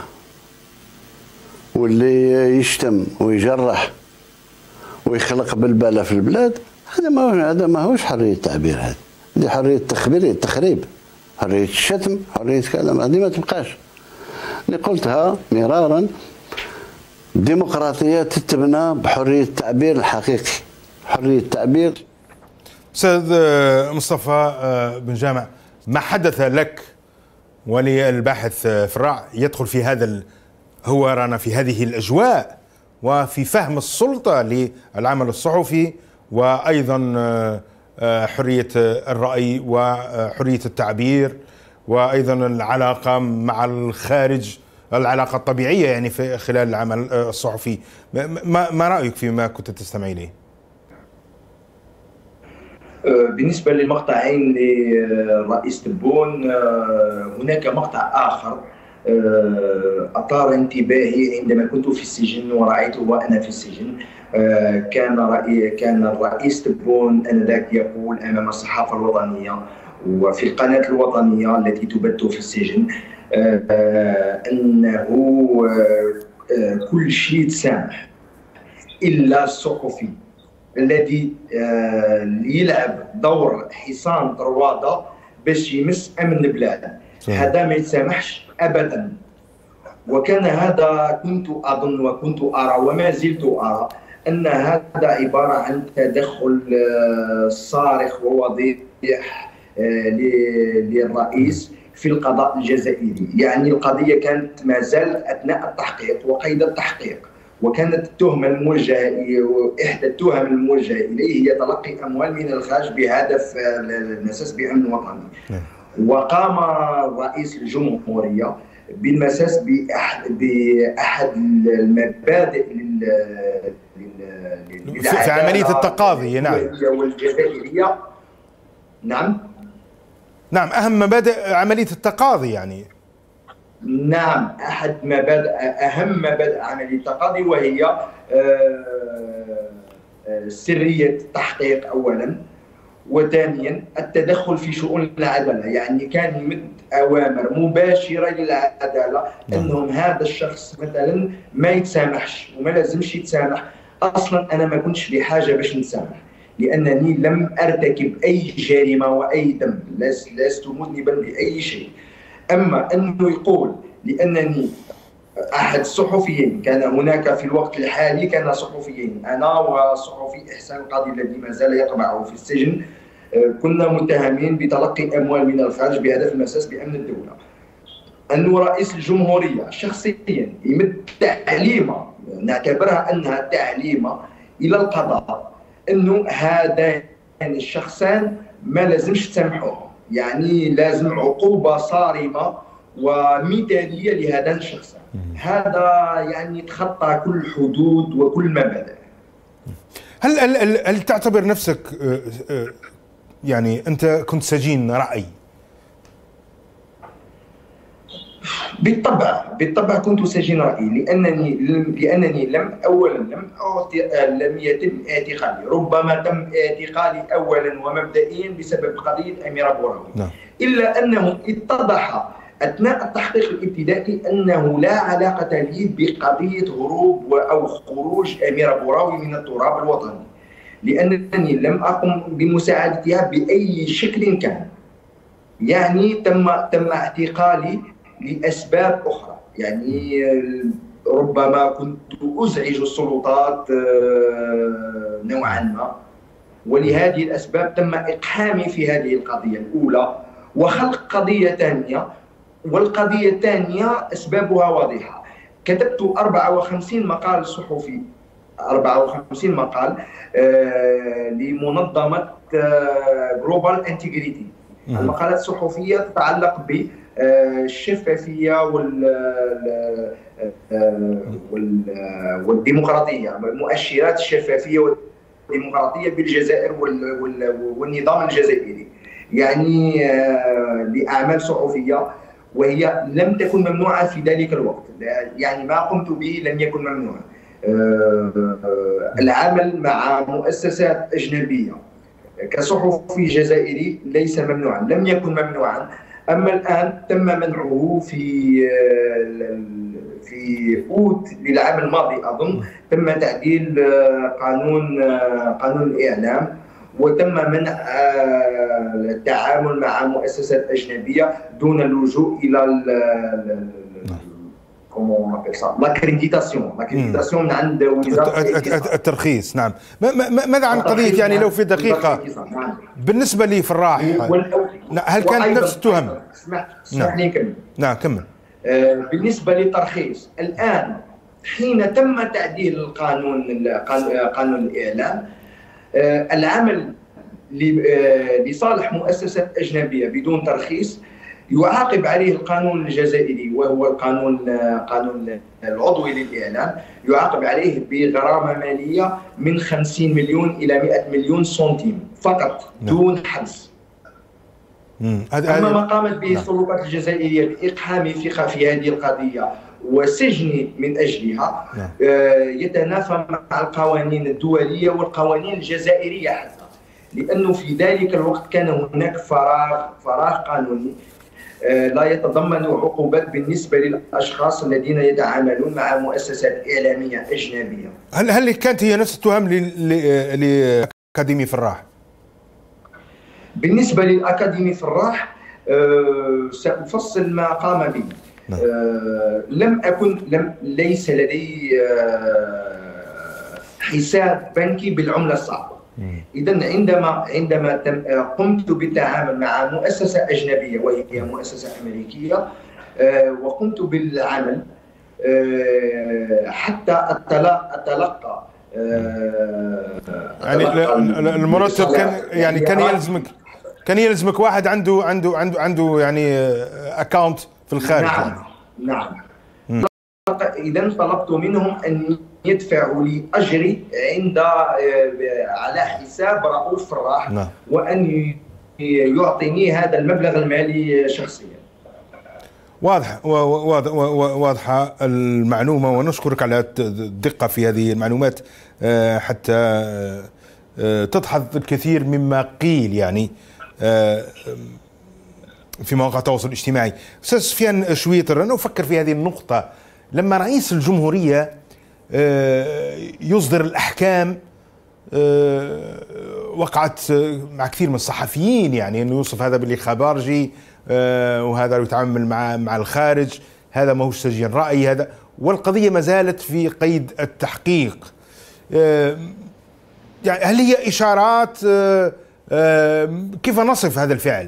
واللي يشتم ويجرح ويخلق بلبله في البلاد، هذا ما هذا ما هوش حريه التعبير، هذه هذه حريه التخبير التخريب، حريه الشتم، حريه الكلام، هذه ما تبقاش. اللي قلتها مرارا، الديمقراطيه تتبنى بحريه التعبير الحقيقي، حريه التعبير. استاذ مصطفى بن جامع، ما حدث لك وللباحث في الرع يدخل في هذا ال... هو رانا في هذه الاجواء وفي فهم السلطة للعمل الصحفي وأيضا حرية الرأي وحرية التعبير وأيضا العلاقة مع الخارج، العلاقة الطبيعية يعني في خلال العمل الصحفي. ما, ما رأيك فيما كنت تستمع إليه؟ بالنسبة للمقطعين لرئيس تبون، هناك مقطع آخر أثار انتباهي عندما كنت في السجن ورأيته وأنا في السجن. كان رأي كان الرئيس تبون آنذاك يقول أمام الصحافة الوطنية وفي القناة الوطنية التي تبث في السجن أنه كل شيء تسامح إلا الصحفي الذي يلعب دور حصان طروادة باش يمس أمن البلاد. هذا ما يتسامحش أبدا. وكان هذا كنت أظن وكنت أرى وما زلت أرى أن هذا عبارة عن تدخل صارخ ووضيح للرئيس في القضاء الجزائري. يعني القضية كانت ما زالت أثناء التحقيق وقيد التحقيق، وكانت التهمة الموجهة إحدى التهم الموجهة إليه هي تلقي أموال من الخارج بهدف المساس بأمن وطني. وقام رئيس الجمهورية بالمساس بأحد, بأحد المبادئ في عملية التقاضي. نعم. والجزائرية. نعم نعم أهم مبادئ عملية التقاضي يعني. نعم أحد مبادئ أهم مبادئ عملية التقاضي، وهي سرية التحقيق أولا، وثانيا التدخل في شؤون العدالة. يعني كان يمد أوامر مباشرة للعدالة أنهم هذا الشخص مثلا ما يتسامحش وما لازمش يتسامح. أصلا أنا ما كنتش بحاجة باش نتسامح، لأنني لم أرتكب أي جريمة وأي ذنب، لست مذنبا بأي شيء. أما أنه يقول لأنني أحد الصحفيين، كان هناك في الوقت الحالي كان صحفيين، أنا وصحفي إحسان القاضي الذي ما زال يطبع في السجن، كنا متهمين بتلقي أموال من الخارج بهدف المساس بأمن الدولة. أنه رئيس الجمهورية شخصيا يمد تعليمة، نعتبرها أنها تعليمة إلى القضاء، أنه هذان الشخصان ما لازمش تسامحوهم، يعني لازم عقوبة صارمة ومثالية لهذان الشخصان. هذا يعني تخطى كل الحدود وكل المبادئ. هل هل هل تعتبر نفسك يعني أنت كنت سجين رأي؟ بالطبع بالطبع كنت سجين رأي، لأنني لأنني لم أولا لم لم يتم اعتقالي، ربما تم اعتقالي أولا ومبدئيا بسبب قضية أميرة بوراوي. نعم. إلا أنه اتضح أثناء التحقيق الابتدائي أنه لا علاقة لي بقضية هروب أو خروج أميرة بوراوي من التراب الوطني، لأنني لم أقم بمساعدتها بأي شكل كان. يعني تم تم اعتقالي لأسباب أخرى، يعني ربما كنت أزعج السلطات نوعا ما، ولهذه الأسباب تم إقحامي في هذه القضية الأولى وخلق قضية ثانية. والقضية الثانية أسبابها واضحة. كتبت أربعة وخمسين مقال صحفي، أربعة وخمسين مقال لمنظمة جلوبال انتجريتي. المقالات الصحفية تتعلق ب الشفافية والديمقراطية، مؤشرات الشفافية والديمقراطية بالجزائر والنظام الجزائري، يعني لأعمال صحفية وهي لم تكن ممنوعة في ذلك الوقت. يعني ما قمت به لم يكن ممنوعا. العمل مع مؤسسات أجنبية كصحفي جزائري ليس ممنوعا، لم يكن ممنوعا. أما الآن تم منعه في في أوت للعام الماضي أظن، تم تعديل قانون قانون الإعلام، وتم منع التعامل مع مؤسسات أجنبية دون اللجوء إلى لاكريديتاسيون لاكريديتاسيون من عند وزارة الترخيص. نعم. ماذا عن قضية يعني لو في دقيقة بالنسبة لي فراح، هل كانت نفس التهم؟ اسمح لي كمل. نعم كمل. بالنسبة للترخيص الآن حين تم تعديل القانون قانون الإعلام، العمل لصالح مؤسسات أجنبية بدون ترخيص يعاقب عليه القانون الجزائري، وهو القانون قانون العضوي للإعلام، يعاقب عليه بغرامة مالية من خمسين مليون إلى مئة مليون سنتيم فقط دون حبس. أما ما قامت به السلطات الجزائرية بإقحامي في في هذه القضية وسجني من أجلها يتنافى مع القوانين الدولية والقوانين الجزائرية حتى، لأنه في ذلك الوقت كان هناك فراغ فراغ قانوني لا يتضمن عقوبات بالنسبة للأشخاص الذين يتعاملون مع مؤسسات إعلامية أجنبية. هل هل كانت هي نفس التهم لأكاديمي فراح؟ بالنسبة للأكاديمي فراح أه سأفصل ما قام به. نعم. أه لم أكن لم ليس لدي أه حساب بنكي بالعملة الصعبة. إذن عندما عندما قمت بالتعامل مع مؤسسة أجنبية وهي مؤسسة أمريكية أه وقمت بالعمل أه حتى أتلقى أه يعني المرتب كان يعني كان يلزمك كان يلزمك واحد عنده عنده عنده عنده يعني اكاونت في الخارج. نعم يعني. نعم. إذا طلبت منهم أن يدفعوا لي أجري عند على حساب رؤوف فراح. نعم. وأن يعطيني هذا المبلغ المالي شخصيا. واضح واضحة المعلومة، ونشكرك على الدقة في هذه المعلومات حتى تدحض الكثير مما قيل يعني في مواقع التواصل الاجتماعي. أستاذ سفيان شويطر، أنا أفكر في هذه النقطة لما رئيس الجمهورية يصدر الأحكام، وقعت مع كثير من الصحفيين يعني أنه يوصف هذا باللي خبارجي وهذا يتعامل مع مع الخارج، هذا ما هوش سجين رأي، هذا والقضية ما زالت في قيد التحقيق. يعني هل هي إشارات؟ كيف نصف هذا الفعل؟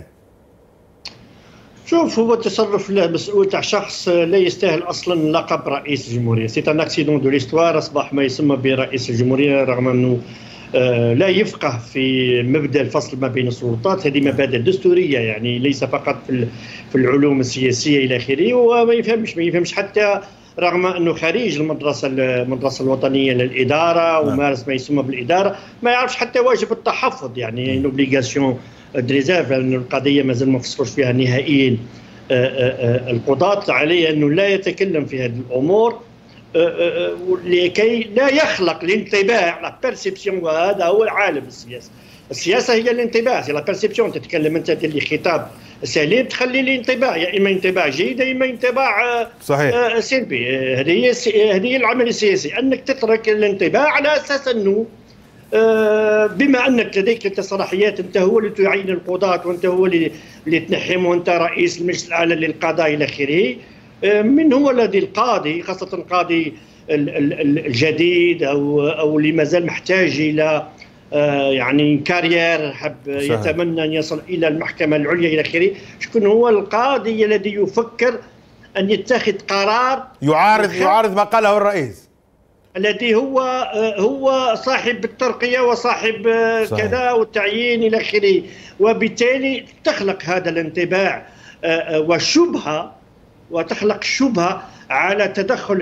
شوف، هو تصرف مسؤول تاع شخص لا يستاهل اصلا لقب رئيس الجمهوريه. سي ان اكسيدون دو ليستوار، اصبح ما يسمى برئيس الجمهوريه رغم انه لا يفقه في مبدا الفصل ما بين السلطات. هذه مبادئ دستوريه يعني، ليس فقط في في العلوم السياسيه الى اخره. وما يفهمش ما يفهمش حتى رغم انه خريج المدرسه المدرسه الوطنيه للاداره ومارس ما يسمى بالاداره، ما يعرفش حتى واجب التحفظ يعني لوبليغاسيون دريزيرف، لأن القضية مازال ما فصلوش فيها نهائيا القضاة. عليه أنه لا يتكلم في هذه الأمور لكي لا يخلق الانطباع، لا بيرسيبسيون. وهذا هو العالم السياسي. السياسة هي الانطباع، هي لا بيرسيبسيون. تتكلم أنت اللي خطاب سليم تخلي لي انطباع، يا إما انطباع جيد يا إما انطباع صحيح سلبي. هذه هي هذه هي العمل السياسي، أنك تترك الانطباع على أساس أنه بما انك لديك انت صلاحيات، انت هو اللي تعين القضاة وانت هو اللي اللي تنحم وانت رئيس المجلس الاعلى للقضاء الى اخره. من هو الذي القاضي، خاصه القاضي الجديد او او اللي مازال محتاج الى يعني كارير، حب يتمنى ان يصل الى المحكمه العليا الى اخره، شكون هو القاضي الذي يفكر ان يتخذ قرار يعارض يعارض ما قاله الرئيس، الذي هو هو صاحب الترقية وصاحب صحيح. كذا والتعيين إلى آخره. وبالتالي تخلق هذا الانطباع والشبهة، وتخلق شبهة على تدخل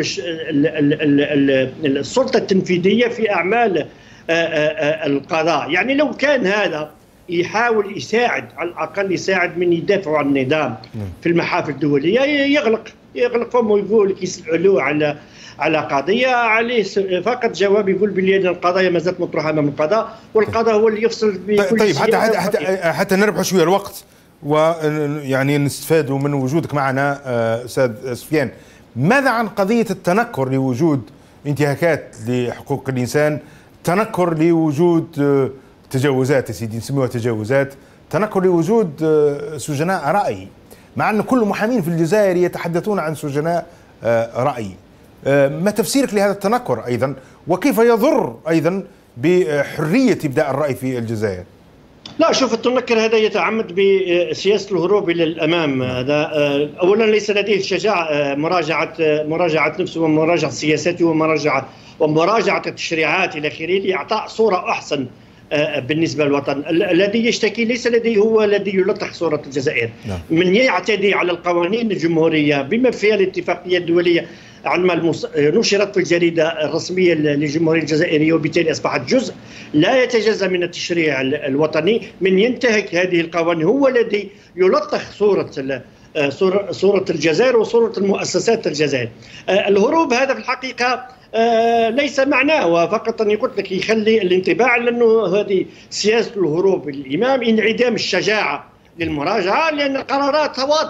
السلطة التنفيذية في أعمال القضاء. يعني لو كان هذا يحاول يساعد، على الأقل يساعد من يدافعوا عن النظام في المحافل الدولية، يغلق يغلق فمه ويقول يسألوه على على قضيه عليه فقط جواب يقول بلي القضايا ما زالت مطروحه امام القضاء، والقضاء هو اللي يفصل بكل طيب حتى حتى حتى, حتى نربح شويه الوقت ويعني نستفادوا من وجودك معنا استاذ سفيان. ماذا عن قضيه التنكر لوجود انتهاكات لحقوق الانسان، تنكر لوجود تجاوزات يا سيدي نسميها تجاوزات، تنكر لوجود سجناء راي، مع ان كل المحامين في الجزائر يتحدثون عن سجناء راي. ما تفسيرك لهذا التنكر أيضا، وكيف يضر أيضا بحرية إبداء الرأي في الجزائر؟ لا، شوف، التنكر هذا يتعمد بسياسة الهروب إلى الأمام. هذا أولا ليس لديه الشجاعة مراجعة مراجعة نفسه ومراجعة سياساته ومراجعة ومراجعة التشريعات إلى آخره لإعطاء صورة أحسن بالنسبة للوطن. الذي يشتكي ليس لديه هو الذي يلطخ صورة الجزائر. نعم. من يعتدي على القوانين الجمهورية بما فيها الاتفاقية الدولية عندما نشرت في الجريدة الرسمية للجمهورية الجزائرية، وبالتالي أصبحت جزء لا يتجزأ من التشريع الوطني. من ينتهك هذه القوانين هو الذي يلطخ صورة صورة الجزائر وصورة المؤسسات الجزائر. الهروب هذا في الحقيقة ليس معناه وفقط أن يقول لك يخلي الانطباع، لأنه هذه سياسة الهروب الإمام انعدام الشجاعة للمراجعة، لأن قراراتها واضحة.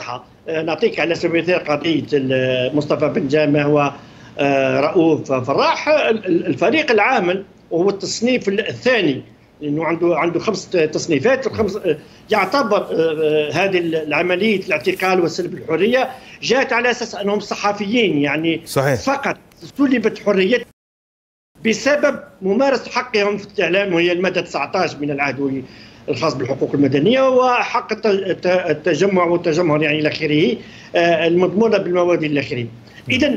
نعطيك على سبيل المثال قضيه مصطفى بن جامع ورؤوف فراح. الفريق العامل وهو التصنيف الثاني لانه عنده عنده خمس تصنيفات، الخمس يعتبر هذه العمليه الاعتقال وسلب الحريه جاءت على اساس انهم صحفيين، يعني صحيح. فقط سلبت حريتهم بسبب ممارسه حقهم في الاعلام، وهي الماده تسعة عشر من العهد الخاص بالحقوق المدنيه وحق التجمع والتجمهر يعني الى اخره المضمونه بالمواد الى اخره. اذا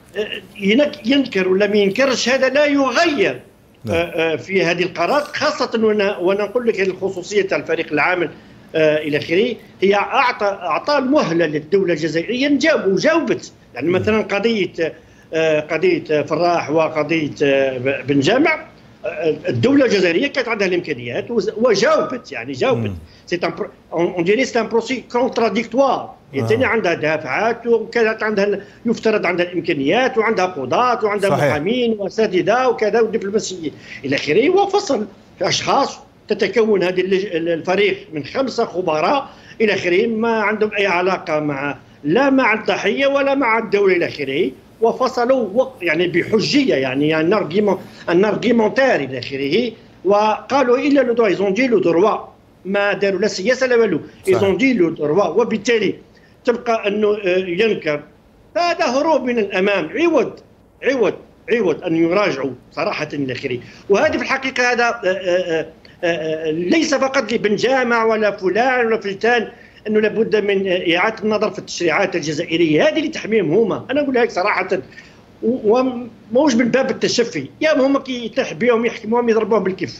ينكر ولا ما ينكرش هذا لا يغير في هذه القرارات، خاصه وانا نقول لك الخصوصيه تاع الفريق العامل الى اخره هي اعطى اعطى المهله للدوله الجزائريه نجاوب وجاوبت. يعني مثلا قضيه قضيه فراح وقضيه بن جامع الدوله الجزائريه كانت عندها الامكانيات وجاوبت، يعني جاوبت. سي اون ديري سي ان بروسي كونتراديكتوار، يعني عندها دافعات وكانت عندها يفترض عندها الامكانيات وعندها قضاة وعندها محامين واساتذه وكذا ودبلوماسيين الى اخره، وفصل اشخاص تتكون هذه الفريق من خمسه خبراء الى اخره ما عندهم اي علاقه مع لا مع الضحيه ولا مع الدوله الى اخره، وفصلوا يعني بحجيه يعني ان ارغيمونتير الى اخره، وقالوا الا لو دوا ايزون دي لو دروا، ما داروا لا سياسه لا والو، ايزون دي لو دروا، وبالتالي تبقى انه ينكر. هذا هروب من الامام، عوض عوض عوض ان يراجعوا صراحه الى اخره. وهذه في الحقيقه هذا ليس فقط لبن جامع ولا فلان ولا فلتان، انه لابد من اعاده النظر في التشريعات الجزائريه، هذه اللي تحميهم هما. انا اقول لك صراحه وموش من باب التشفي، يا هما كي يتلح بهم يحكموهم يضربوهم بالكف.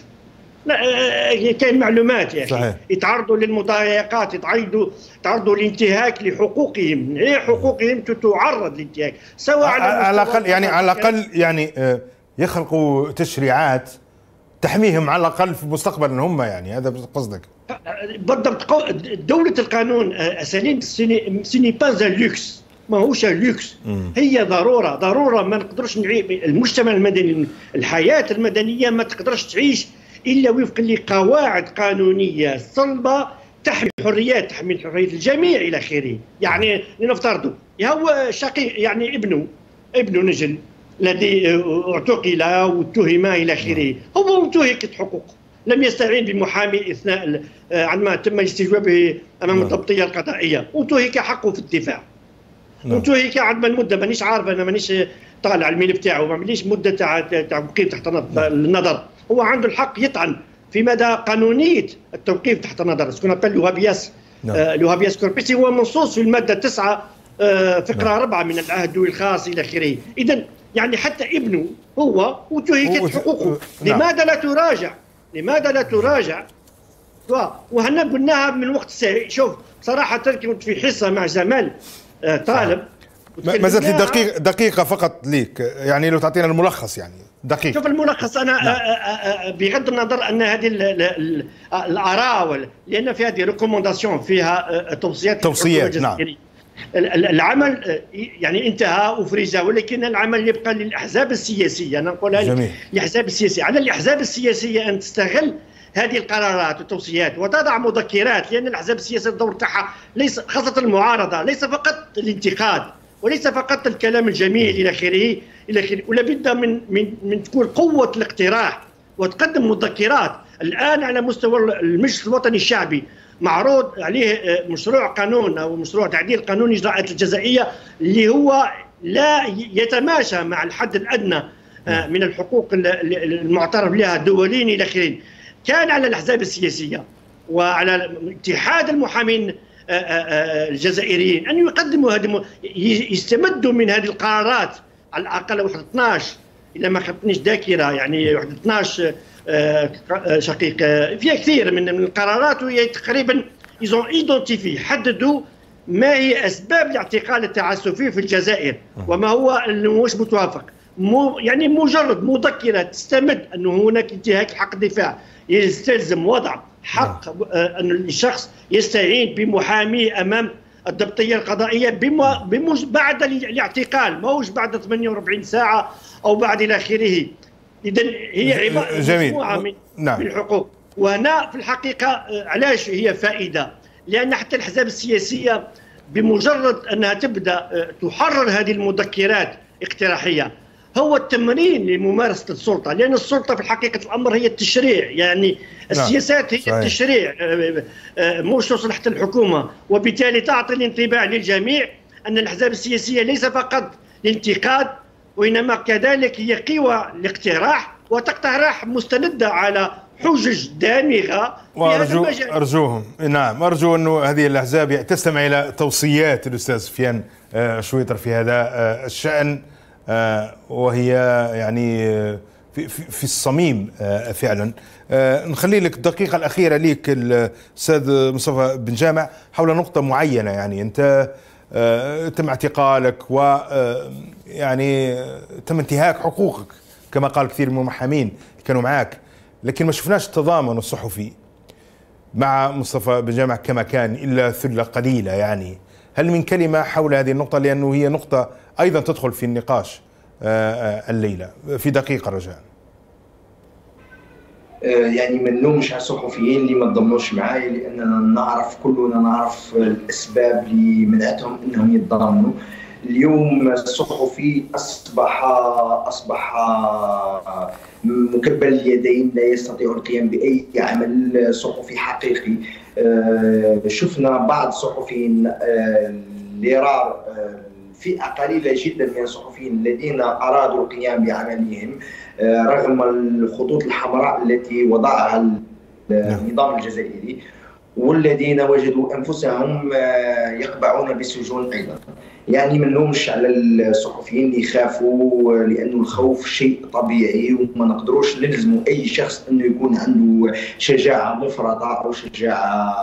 لا كاين معلومات يا اخي يتعرضوا للمضايقات، يتعرضوا يتعرضوا للانتهاك لحقوقهم، هي حقوقهم تعرض للانتهاك سواء على الاقل يعني على الاقل يعني يخلقوا تشريعات تحميهم على الاقل في المستقبل ان هم يعني هذا قصدك؟ بالضبط. دولة القانون اساليب سيني با ان لوكس، ماهوش لوكس، هي ضروره ضروره ما نقدرش نعيب المجتمع المدني، الحياه المدنيه ما تقدرش تعيش الا وفق لقواعد قانونيه صلبه تحمي الحريات، تحمي الحريات الجميع الى اخره. يعني لنفترض هو شقيق يعني ابنه ابنه نجل الذي اعتقل واتهم الى اخره، هو انتهكت حقوقه، لم يستعين بمحامي اثناء عندما تم استجوابه امام الضبطيه القضائيه، وانتهك حقه في الدفاع. انتهك عندما المده مانيش عارف، انا مانيش طالع الملف تاعو، ما مانيش مده تاع توقيف تحت النظر، هو عنده الحق يطعن في مدى قانونيه التوقيف تحت النظر، سكون ابل لوهابياس لوهابياس كوربيسي، هو منصوص في الماده تسعة فقره أربعة من العهد الخاص الى اخره. اذا يعني حتى ابنه هو انتهكت حقوقه، لماذا لا تراجع؟ لماذا لا تراجع؟ وهنا قلناها من وقت ساعي. شوف صراحه كنت في حصه مع زمال طالب، ما زالت لي دقيقه دقيقه فقط ليك، يعني لو تعطينا الملخص يعني دقيقه. شوف الملخص، انا نعم. بغض النظر ان هذه الاراء لان في هذه ريكومونداسيون فيها توصيات توصيات نعم. العمل يعني انتهى وفرج، ولكن العمل يبقى للاحزاب السياسيه. انا نقولها للاحزاب السياسيه، على الاحزاب السياسيه ان تستغل هذه القرارات والتوصيات وتضع مذكرات، لان الاحزاب السياسيه الدور تاعها ليس خاصه المعارضه ليس فقط الانتقاد وليس فقط الكلام الجميل الى اخره الى اخره، ولا بد من من من تكون قوه الاقتراح وتقدم مذكرات. الان على مستوى المجلس الوطني الشعبي معروض عليه مشروع قانون او مشروع تعديل قانون الاجراءات الجزائيه اللي هو لا يتماشى مع الحد الادنى من الحقوق المعترف بها دوليا الى اخره. كان على الاحزاب السياسيه وعلى اتحاد المحامين الجزائريين ان يقدموا هذه، يستمدوا من هذه القرارات على الاقل واحد اثناش اذا ما خطنيش ذاكره، يعني واحد اثناش شقيق فيها كثير من القرارات، وهي تقريبا ايزون ايدونتيفي حددوا ما هي اسباب الاعتقال التعسفي في الجزائر وما هو مش متوافق. مو يعني مجرد مذكره تستمد انه هناك انتهاك حق الدفاع، يستلزم وضع حق ان الشخص يستعين بمحامي امام الضبطيه القضائيه بما بمج بعد الاعتقال، ماهوش بعد ثمانية وأربعين ساعه او بعد الى اخره. اذا هي مجموعه من نعم. من الحقوق. وهنا في الحقيقه علاش هي فائده؟ لان حتى الاحزاب السياسيه بمجرد أنها تبدأ تحرر هذه المذكرات اقتراحية هو التمرين لممارسة السلطة، لأن السلطة في حقيقة الأمر هي التشريع، يعني السياسات هي صحيح. التشريع مش مصلحة الحكومة، وبالتالي تعطي الانطباع للجميع أن الأحزاب السياسية ليس فقط للانتقاد وإنما كذلك هي قوى الاقتراح، وتقترح مستندة على حجج دامغة. وأرجو أرجوهم نعم أرجو أنه هذه الأحزاب تستمع إلى توصيات الأستاذ سفيان شويطر في هذا الشأن، وهي يعني في, في الصميم فعلا. نخلي لك الدقيقة الأخيرة ليك الأستاذ مصطفى بن جامع حول نقطة معينة. يعني أنت تم اعتقالك و يعني تم انتهاك حقوقك كما قال كثير من المحامين كانوا معك، لكن ما شفناش التضامن الصحفي مع مصطفى بن جامع كما كان إلا ثلة قليلة. يعني هل من كلمة حول هذه النقطة، لأنه هي نقطة أيضا تدخل في النقاش الليلة في دقيقة رجاء؟ يعني ما نلومش على الصحفيين اللي ما تضامنوش معايا، لأننا نعرف كلنا نعرف الأسباب اللي منعتهم أنهم يتضامنوا. اليوم الصحفي أصبح أصبح مكبل اليدين، لا يستطيع القيام بأي عمل صحفي حقيقي. شفنا بعض الصحفيين لرار فئة قليلة جدا من الصحفيين الذين أرادوا القيام بعملهم رغم الخطوط الحمراء التي وضعها النظام الجزائري، والذين وجدوا أنفسهم يقبعون بالسجون أيضا. يعني ما نلومش على الصحفيين اللي يخافوا، لأنه الخوف شيء طبيعي وما نقدروش نلزموا أي شخص أنه يكون عنده شجاعة مفرطة أو شجاعة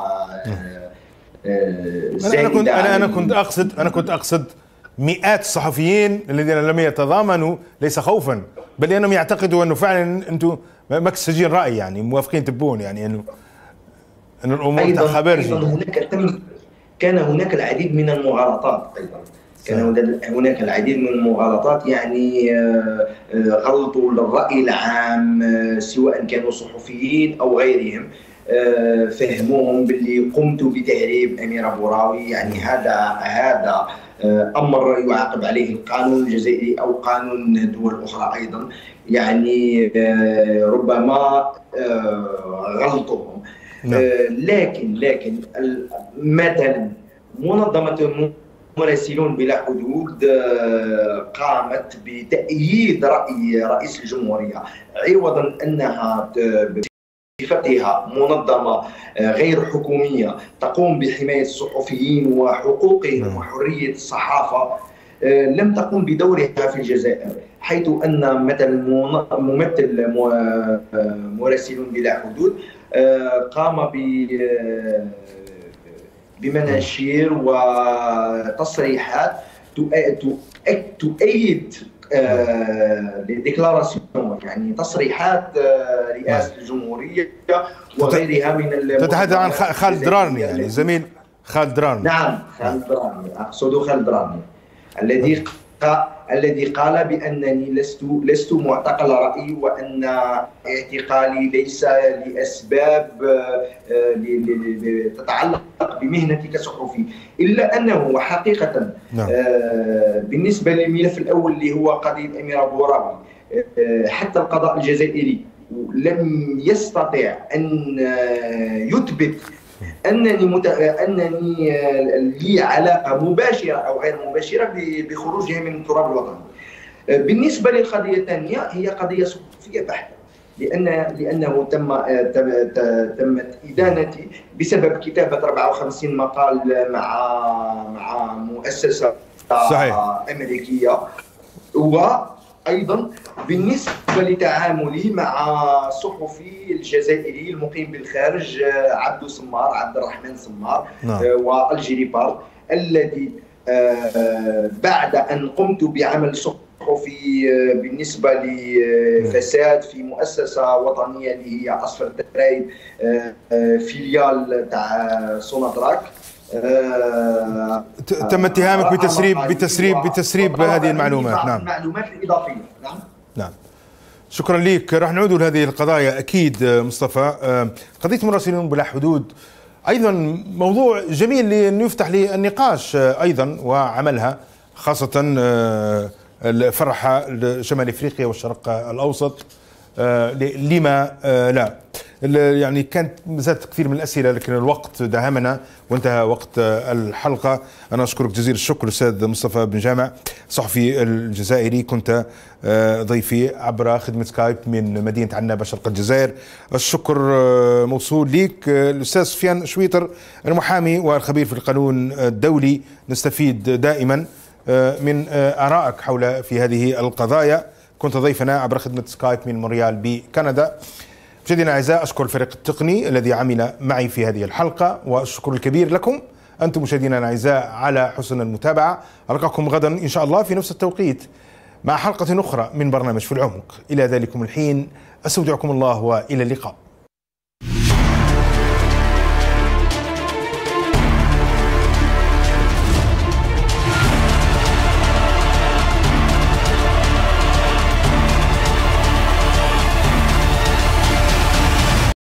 زائدة. أنا كنت أنا أنا كنت أقصد أنا كنت أقصد مئات الصحفيين الذين لم يتضامنوا، ليس خوفا بل لأنهم يعتقدوا أنه فعلا أنتم ماكس سجين رأي، يعني موافقين تبون، يعني أنه أن الأمور أيضا, خبرجي. أيضا هناك تم كان هناك العديد من المغالطات. أيضا كان هناك العديد من المغالطات، يعني غلطوا للرأي العام سواء كانوا صحفيين أو غيرهم، فهموهم باللي قمت بتهريب أميرة بوراوي. يعني هذا هذا أمر يعاقب عليه القانون الجزائري أو قانون دول أخرى أيضا. يعني ربما غلطهم، لكن لكن مثلا منظمة مراسلون بلا حدود قامت بتأييد رأي رئيس الجمهورية، عوضا أنها بصفتها منظمة غير حكومية تقوم بحماية الصحفيين وحقوقهم وحرية الصحافة، لم تقم بدورها في الجزائر، حيث أن مثلا ممثل مراسلون بلا حدود قام بمناشير وتصريحات تؤيد ديكلاراسيون، يعني تصريحات رئاسة الجمهورية وغيرها من تتحدث عن خالد درارني، يعني زميل خالد درارني. نعم خالد درارني، أقصد خالد درارني الذي الذي قال بأنني لست لست معتقل رأي، وأن اعتقالي ليس لأسباب تتعلق بمهنتي كصحفي، إلا أنه حقيقة بالنسبة للملف الأول اللي هو قضية أميرة بوراوي، حتى القضاء الجزائري لم يستطع أن يثبت أنني مت... أنني لي علاقة مباشرة أو غير مباشرة بخروجها من التراب الوطني. بالنسبة للقضية الثانية هي قضية صحفية بحتة، لأن لأنه تم تمت إدانتي بسبب كتابة أربعة وخمسين مقال مع مع مؤسسة صحيح. أمريكية، وأيضا بالنسبة لتعاملي مع الصحفي الجزائري المقيم بالخارج عبد سمار عبد الرحمن سمار والجيري بارد، الذي بعد أن قمت بعمل صحفي بالنسبة لفساد في مؤسسة وطنية اللي هي أصفر ترايد فيليال تاع سوناتراك، تم اتهامك بتسريب بتسريب بتسريب هذه المعلومات. نعم، المعلومات الإضافية. نعم نعم شكرا لك. راح نعود لهذه القضايا أكيد مصطفى. قضية مراسلون بلا حدود أيضا موضوع جميل أن يفتح للنقاش أيضا وعملها، خاصة فرح شمال أفريقيا والشرق الأوسط، لما لا. يعني كانت زادت كثير من الأسئلة لكن الوقت داهمنا وانتهى وقت الحلقة. أنا أشكرك جزيل الشكر أستاذ مصطفى بن جامع، صحفي الجزائري، كنت ضيفي عبر خدمة سكايب من مدينة عنابة شرق الجزائر. الشكر موصول ليك الأستاذ سفيان شويطر، المحامي والخبير في القانون الدولي. نستفيد دائما من آرائك حول في هذه القضايا. كنت ضيفنا عبر خدمة سكايب من مونريال بكندا. مشاهدينا الأعزاء، أشكر الفريق التقني الذي عمل معي في هذه الحلقة، والشكر الكبير لكم أنتم مشاهدينا الأعزاء على حسن المتابعة. ألقاكم غدا إن شاء الله في نفس التوقيت مع حلقة أخرى من برنامج في العمق. إلى ذلكم الحين أستودعكم الله وإلى اللقاء.